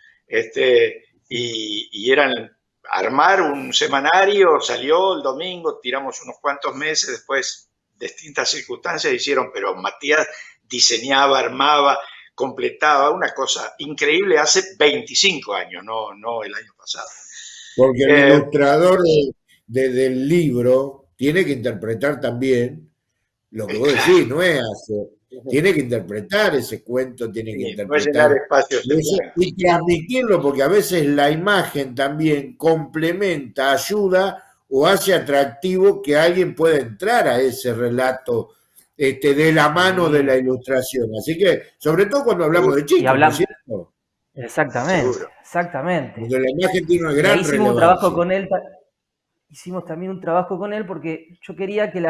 y eran armar un semanario, salió El Domingo, tiramos unos cuantos meses, después distintas circunstancias hicieron, pero Matías diseñaba, armaba, completaba, una cosa increíble hace 25 años, no el año pasado. Porque el ilustrador del libro tiene que interpretar también lo que vos decís, no es hacer, tiene que interpretar ese cuento, tiene que interpretar no espacios y transmitirlo, porque a veces la imagen también complementa, ayuda o hace atractivo que alguien pueda entrar a ese relato de la mano de la ilustración. Así que, sobre todo cuando hablamos de chicos, ¿no es cierto? Exactamente. Porque la imagen tiene una gran hicimos un trabajo con él. Hicimos también un trabajo con él porque yo quería que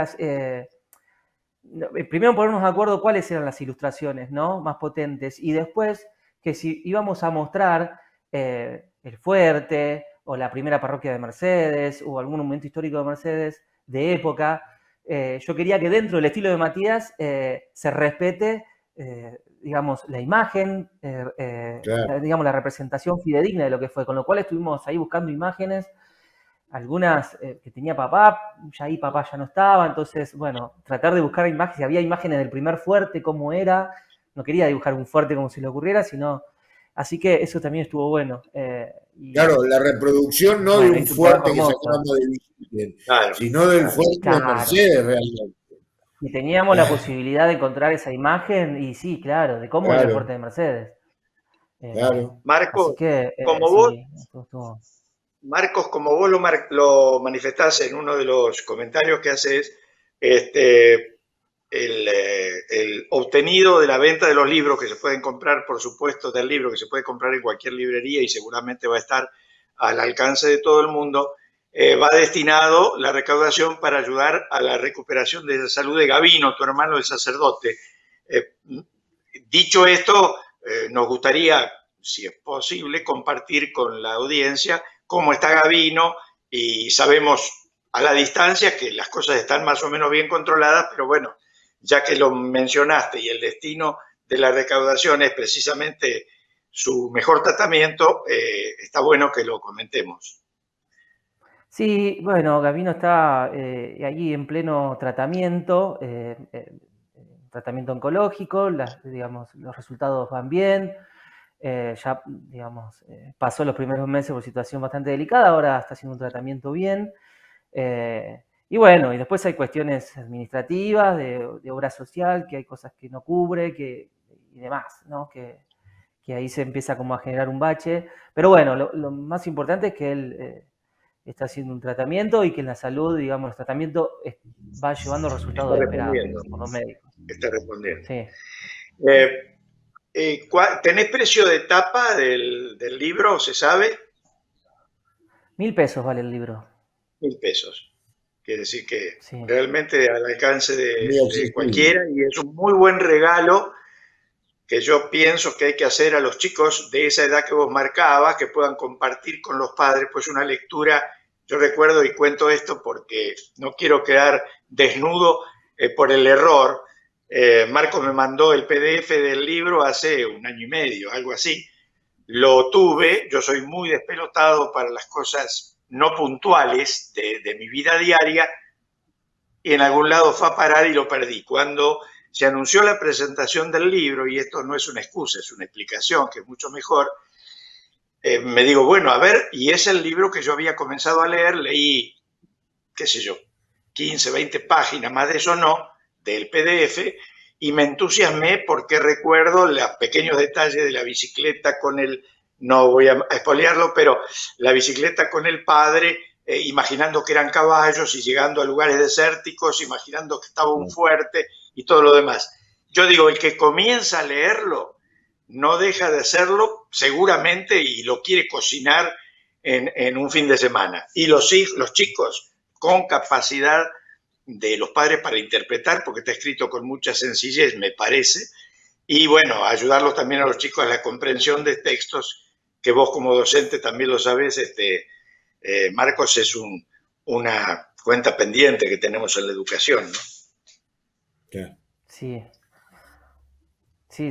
primero ponernos de acuerdo cuáles eran las ilustraciones, ¿no? Más potentes, y después que si íbamos a mostrar el fuerte, o la primera parroquia de Mercedes, o algún monumento histórico de Mercedes de época. Yo quería que dentro del estilo de Matías se respete, digamos, la imagen, Claro. digamos, la representación fidedigna de lo que fue, con lo cual estuvimos ahí buscando imágenes, algunas que tenía papá, ya ahí papá ya no estaba, entonces, bueno, tratar de buscar imágenes, si había imágenes del primer fuerte, cómo era, no quería dibujar un fuerte como se le ocurriera, sino, así que eso también estuvo bueno. Claro, la reproducción no de Bueno, un hice un trabajo fuerte que hermoso. sacamos de Vicente, Claro, sino del claro. fuerte de Claro. Mercedes realmente. Y teníamos la posibilidad de encontrar esa imagen, y sí, claro, de cómo era el fuerte de Mercedes. Claro. Así Marcos, que como vos, sí, estuvo. Marcos, como vos lo manifestás en uno de los comentarios que haces, este, el obtenido de la venta de los libros que se pueden comprar, por supuesto, del libro que se puede comprar en cualquier librería y seguramente va a estar al alcance de todo el mundo, va destinado la recaudación para ayudar a la recuperación de la salud de Gavino, tu hermano el sacerdote. Eh, Dicho esto, nos gustaría, si es posible, compartir con la audiencia cómo está Gavino, y sabemos a la distancia que las cosas están más o menos bien controladas, pero bueno, ya que lo mencionaste y el destino de la recaudación es precisamente su mejor tratamiento, está bueno que lo comentemos. Sí, bueno, Gavino está allí en pleno tratamiento, tratamiento oncológico, digamos, los resultados van bien. Ya, digamos, pasó los primeros meses por situación bastante delicada, ahora está haciendo un tratamiento bien. Y bueno, y después hay cuestiones administrativas, de obra social, que hay cosas que no cubre, y demás, ¿no? Que ahí se empieza como a generar un bache. Pero bueno, lo más importante es que él está haciendo un tratamiento y que en la salud, digamos, el tratamiento va llevando resultados Está esperados respondiendo. por los médicos. Está respondiendo. Sí. ¿Tenés precio de tapa del libro? ¿Se sabe? 1.000 pesos vale el libro. 1.000 pesos. Quiere decir que Sí. realmente al alcance Muy de accesible. cualquiera, y es un muy buen regalo que yo pienso que hay que hacer a los chicos de esa edad que vos marcabas, que puedan compartir con los padres pues una lectura. Yo recuerdo y cuento esto porque no quiero quedar desnudo por el error. Marcos me mandó el PDF del libro hace 1 año y medio, algo así. Lo tuve, yo soy muy despelotado para las cosas no puntuales de mi vida diaria, y en algún lado fue a parar y lo perdí. Cuando se anunció la presentación del libro, y esto no es una excusa, es una explicación que es mucho mejor, me digo, bueno, a ver, y es el libro que yo había comenzado a leer, leí, qué sé yo, 15, 20 páginas, más de eso no, del PDF, y me entusiasmé porque recuerdo los pequeños detalles de la bicicleta con el, no voy a espolearlo, pero la bicicleta con el padre, imaginando que eran caballos y llegando a lugares desérticos, imaginando que estaba un fuerte y todo lo demás. Yo digo, el que comienza a leerlo no deja de hacerlo seguramente y lo quiere cocinar en un fin de semana. Y los chicos con capacidad de los padres para interpretar, porque está escrito con mucha sencillez, me parece, y bueno, ayudarlos también a los chicos a la comprensión de textos, que vos como docente también lo sabes, Marcos, es una cuenta pendiente que tenemos en la educación, ¿no? Yeah. Sí. Sí.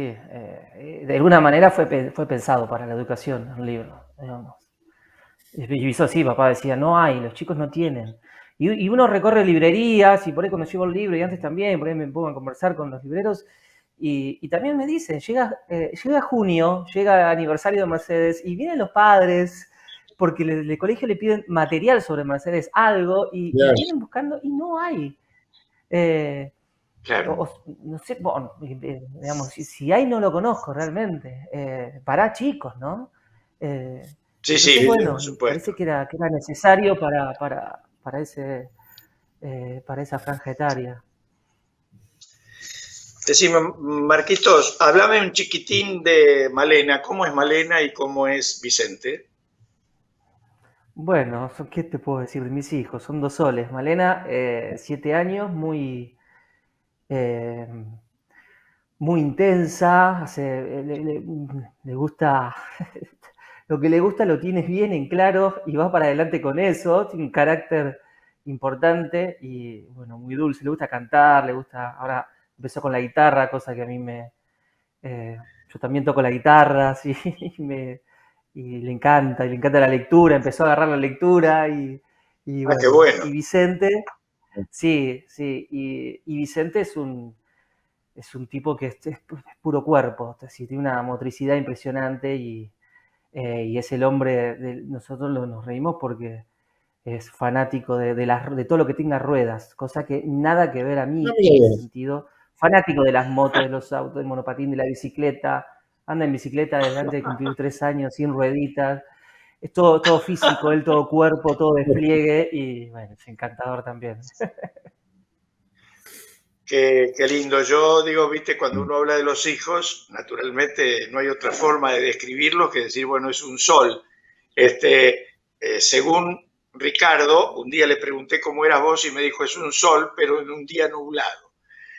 De alguna manera fue pensado para la educación el libro, digamos. Y eso sí, papá decía, no hay, los chicos no tienen. Y uno recorre librerías, y por ahí cuando llevo el libro, y antes también, por ahí me pongo a conversar con los libreros, y también me dicen, llega junio, llega el aniversario de Mercedes, y vienen los padres, porque el colegio le piden material sobre Mercedes, algo, y vienen buscando, y no hay. Claro. No sé, bueno, digamos, si hay no lo conozco realmente. Para chicos, ¿no? Sí, bueno, por supuesto. parece que era necesario para esa franja etaria. Decime, Marquitos, háblame un chiquitín de Malena. ¿Cómo es Malena y cómo es Vicente? Bueno, ¿qué te puedo decir de mis hijos? Son 2 soles. Malena, 7 años, muy intensa, le gusta lo que le gusta lo tienes bien en claro y va para adelante con eso. Tiene un carácter importante y, bueno, muy dulce. Le gusta cantar, le gusta... Ahora empezó con la guitarra, cosa que a mí yo también toco la guitarra, ¿sí? Y le encanta la lectura. Empezó a agarrar la lectura y bueno, qué bueno. Y Vicente... Sí, y Vicente es un tipo que es puro cuerpo, así, tiene una motricidad impresionante y es el hombre, nosotros nos reímos porque es fanático de todo lo que tenga ruedas, cosa que nada que ver a mí en ese sentido. Fanático de las motos, de los autos, del monopatín, de la bicicleta. Anda en bicicleta desde antes de cumplir 3 años, sin rueditas. Es todo físico, él todo cuerpo, todo despliegue y bueno, es encantador también. Qué lindo. Yo digo, viste, cuando uno habla de los hijos, naturalmente no hay otra forma de describirlos que decir, bueno, es un sol. Según Ricardo, un día le pregunté cómo eras vos y me dijo, es un sol, pero en un día nublado.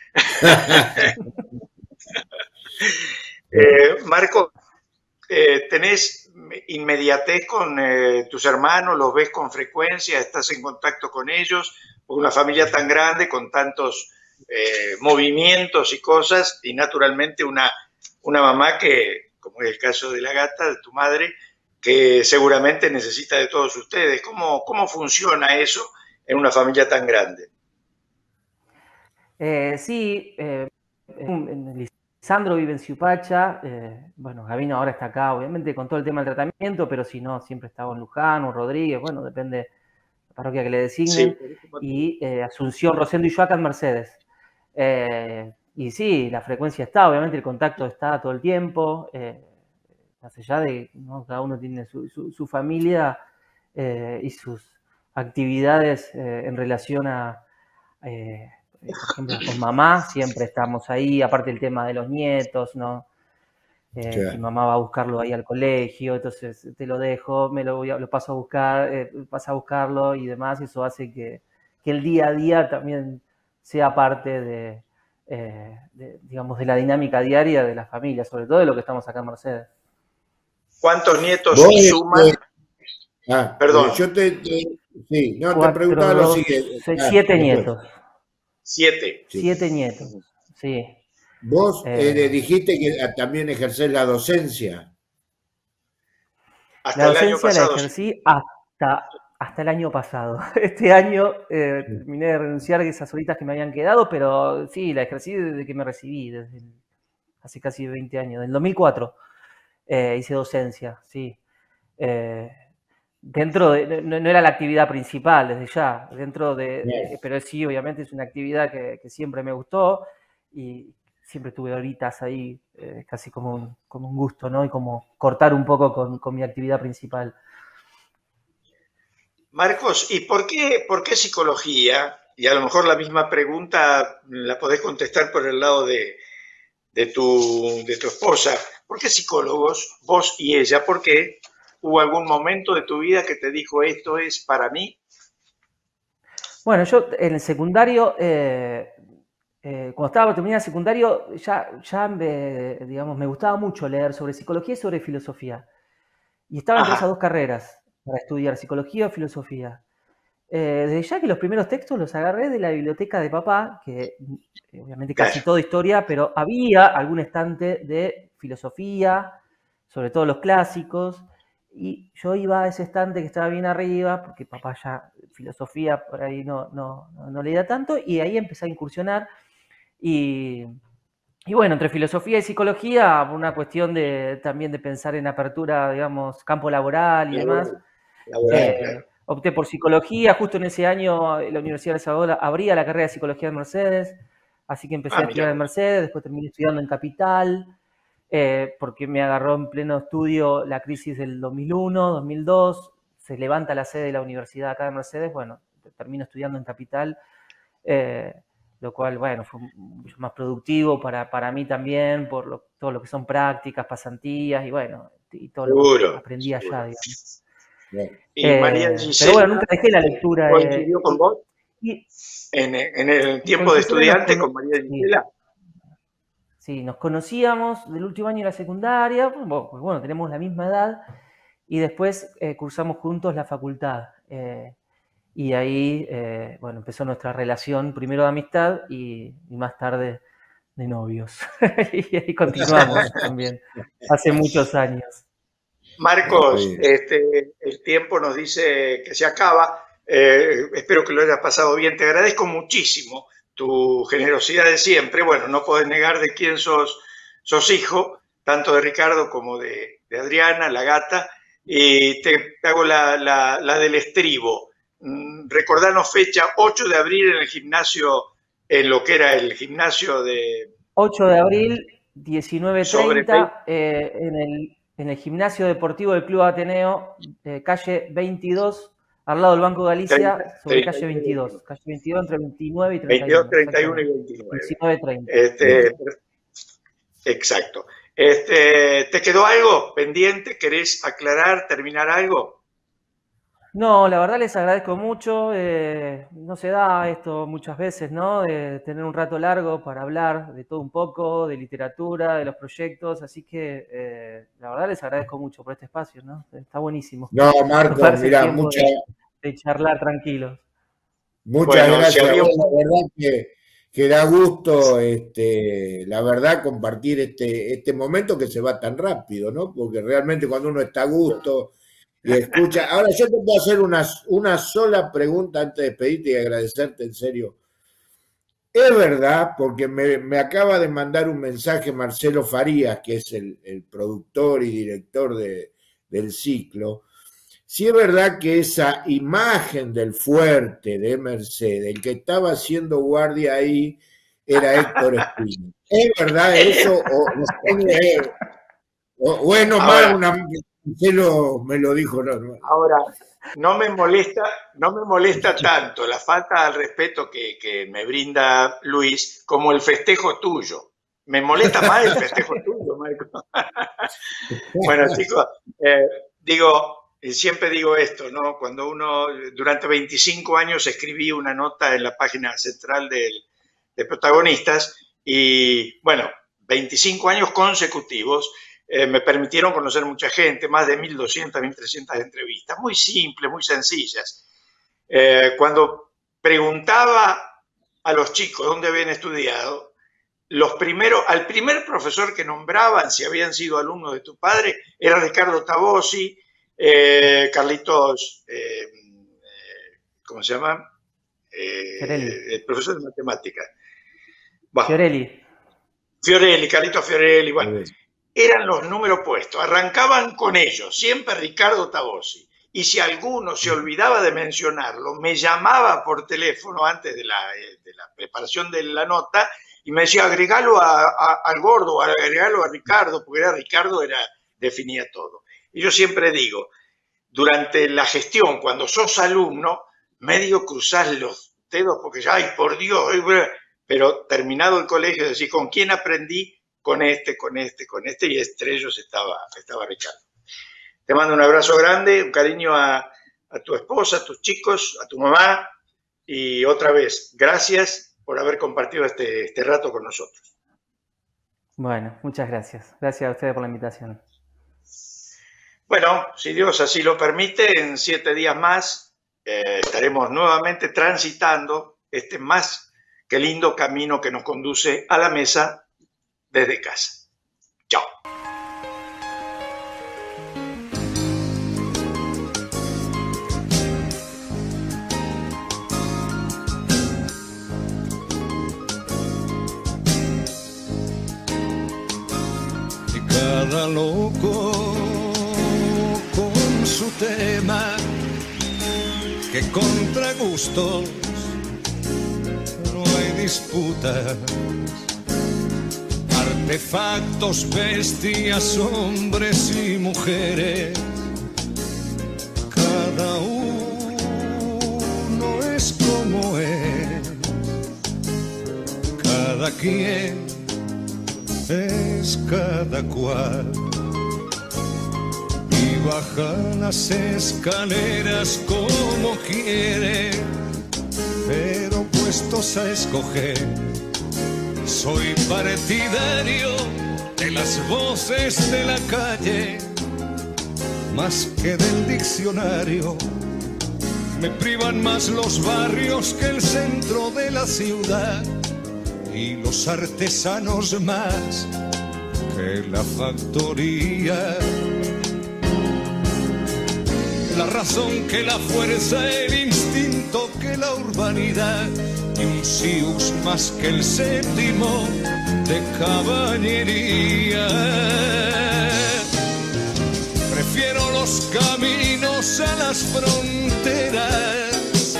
Marco, ¿tenés inmediatez con tus hermanos? ¿Los ves con frecuencia? ¿Estás en contacto con ellos? Una familia tan grande, con tantos movimientos y cosas, y naturalmente una mamá que, como es el caso de la gata, de tu madre, que seguramente necesita de todos ustedes. ¿Cómo funciona eso en una familia tan grande? Sí, Lisandro vive en Suipacha, bueno, Gabino ahora está acá, obviamente, con todo el tema del tratamiento, pero si no, siempre estaba en Luján o Rodríguez, bueno, depende de la parroquia que le designen, sí. Y Asunción, Rosendo y yo acá en Mercedes. Y sí, la frecuencia está, obviamente el contacto está todo el tiempo, más allá de, ¿no? Cada uno tiene su familia y sus actividades en relación a... por ejemplo, con mamá siempre estamos ahí, aparte el tema de los nietos, ¿no? Claro. Mi mamá va a buscarlo ahí al colegio, entonces te lo dejo, lo paso a buscar, pasa a buscarlo y demás, y eso hace que el día a día también sea parte digamos, de la dinámica diaria de la familia, sobre todo de lo que estamos acá en Mercedes. ¿Cuántos nietos suman? Perdón. Yo te preguntaba lo siguiente. 7 nietos. 7. 7 nietos, sí. Vos dijiste que también ejercés la docencia. La docencia la ejercí hasta el año pasado. Este año terminé de renunciar a esas horitas que me habían quedado, pero sí, la ejercí desde que me recibí, desde hace casi 20 años. En el 2004 hice docencia, sí. Dentro de, no era la actividad principal desde ya, pero sí, obviamente es una actividad que siempre me gustó y siempre tuve horitas ahí, casi como un gusto, ¿no? Y como cortar un poco con mi actividad principal. Marcos, ¿y por qué psicología? Y a lo mejor la misma pregunta la podés contestar por el lado de tu esposa. ¿Por qué psicólogos, vos y ella? ¿Por qué? ¿Hubo algún momento de tu vida que te dijo esto es para mí? Bueno, yo en el secundario, cuando estaba terminando el secundario, digamos, me gustaba mucho leer sobre psicología y sobre filosofía. Y estaba entre esas dos carreras para estudiar psicología o filosofía. Desde ya que los primeros textos los agarré de la biblioteca de papá, que obviamente casi todo historia, pero había algún estante de filosofía, sobre todo los clásicos, y yo iba a ese estante que estaba bien arriba, porque papá ya filosofía por ahí no leía tanto, y ahí empecé a incursionar, y bueno, entre filosofía y psicología, una cuestión también de pensar en apertura, digamos, campo laboral y demás. Opté por psicología, justo en ese año la Universidad de El Salvador abría la carrera de psicología en Mercedes, así que empecé a estudiar en Mercedes, después terminé estudiando en Capital, porque me agarró en pleno estudio la crisis del 2001, 2002, se levanta la sede de la universidad acá en Mercedes, bueno, termino estudiando en Capital, lo cual, bueno, fue mucho más productivo para mí también, por todo lo que son prácticas, pasantías, y bueno, y todo lo que aprendí allá, digamos. Y María Gisela, pero bueno, nunca dejé la lectura. ¿Coincidió con vos? En el tiempo de estudiante con María Gisela. Sí, nos conocíamos del último año de la secundaria, pues bueno, tenemos la misma edad, y después cursamos juntos la facultad. Y ahí, bueno, empezó nuestra relación, primero de amistad y más tarde de novios. Y ahí continuamos también, hace muchos años. Marcos, el tiempo nos dice que se acaba. Espero que lo hayas pasado bien. Te agradezco muchísimo tu generosidad de siempre. Bueno, no podés negar de quién sos hijo, tanto de Ricardo como de Adriana, la gata. Y te hago la del estribo. Recordanos fecha, 8 de abril en el gimnasio, en lo que era el gimnasio de... 8 de abril, 19:30, en el gimnasio deportivo del Club Ateneo, calle 22, al lado del Banco Galicia, sobre calle 22. Calle 22 entre 29 y 31. 22, 31 y 29. 19:30. Exacto. ¿Te quedó algo pendiente? ¿Querés aclarar, terminar algo? No, la verdad les agradezco mucho. No se da esto muchas veces, ¿no? De tener un rato largo para hablar de todo un poco, de literatura, de los proyectos. Así que la verdad les agradezco mucho por este espacio, ¿no? Está buenísimo. No, Marco, mira, de charlar tranquilos. Muchas gracias. La verdad que da gusto, la verdad, compartir este momento que se va tan rápido, ¿no? Porque realmente cuando uno está a gusto y escucha. Ahora yo te puedo hacer una sola pregunta antes de despedirte y agradecerte en serio. Es verdad, porque me acaba de mandar un mensaje Marcelo Farías, que es el productor y director del ciclo. Si es verdad que esa imagen del fuerte de Mercedes, el que estaba haciendo guardia ahí, era Héctor Espino. ¿Es verdad eso? Bueno, más me lo dijo. No. Ahora, no me molesta tanto la falta de respeto que me brinda Luis como el festejo tuyo. Me molesta más el festejo tuyo, Marco. Bueno, chicos, siempre digo esto, ¿no? Cuando durante 25 años escribí una nota en la página central de Protagonistas y, bueno, 25 años consecutivos me permitieron conocer mucha gente, más de 1.200, 1.300 entrevistas, muy simples, muy sencillas. Cuando preguntaba a los chicos dónde habían estudiado, al primer profesor que nombraban, si habían sido alumnos de tu padre, era Ricardo Tabossi, Carlitos, ¿cómo se llama? El profesor de matemáticas. Fiorelli, Carlitos Fiorelli, bueno. Eran los números puestos, arrancaban con ellos, siempre Ricardo Tabossi. Y si alguno se olvidaba de mencionarlo, me llamaba por teléfono antes de la preparación de la nota y me decía, agregalo al gordo, agregalo a Ricardo, porque Ricardo definía todo. Y yo siempre digo, durante la gestión, cuando sos alumno, medio cruzás los dedos porque ya, ay, por Dios, pero terminado el colegio, decís, ¿con quién aprendí? Con este, y entre ellos estaba Ricardo. Te mando un abrazo grande, un cariño a tu esposa, a tus chicos, a tu mamá, y otra vez, gracias por haber compartido este rato con nosotros. Bueno, muchas gracias. Gracias a ustedes por la invitación. Bueno, si Dios así lo permite, en 7 días más estaremos nuevamente transitando este más que lindo camino que nos conduce a la mesa desde casa. Chao. Y cada loco con su tema, que contra gustos no hay disputas. Artefactos, bestias, hombres y mujeres, cada uno es como es, cada quien es cada cual, y baja las escaleras como quiere, pero puestos a escoger, soy partidario de las voces de la calle más que del diccionario. Me privan más los barrios que el centro de la ciudad, y los artesanos más que la factoría. La razón que la fuerza, el instinto que la urbanidad, y un Sius más que el séptimo de caballería. Prefiero los caminos a las fronteras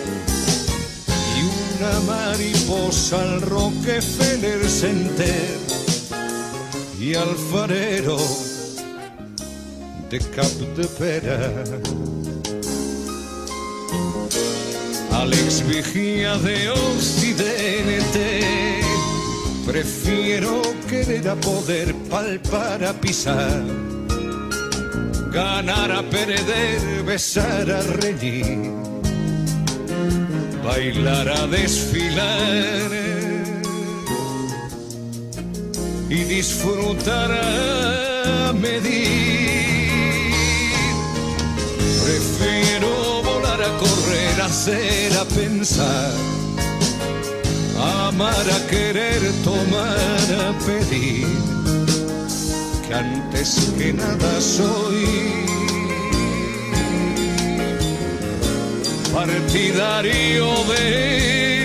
y una mariposa al Rockefeller Center y alfarero de Cap de Pera. Alex Vigía de Occidente, prefiero querer a poder, palpar a pisar, ganar a perder, besar a reñir, bailar a desfilar y disfrutar a medir. Prefiero volar a correr, hacer a pensar, amar a querer, tomar a pedir, que antes que nada soy partidario de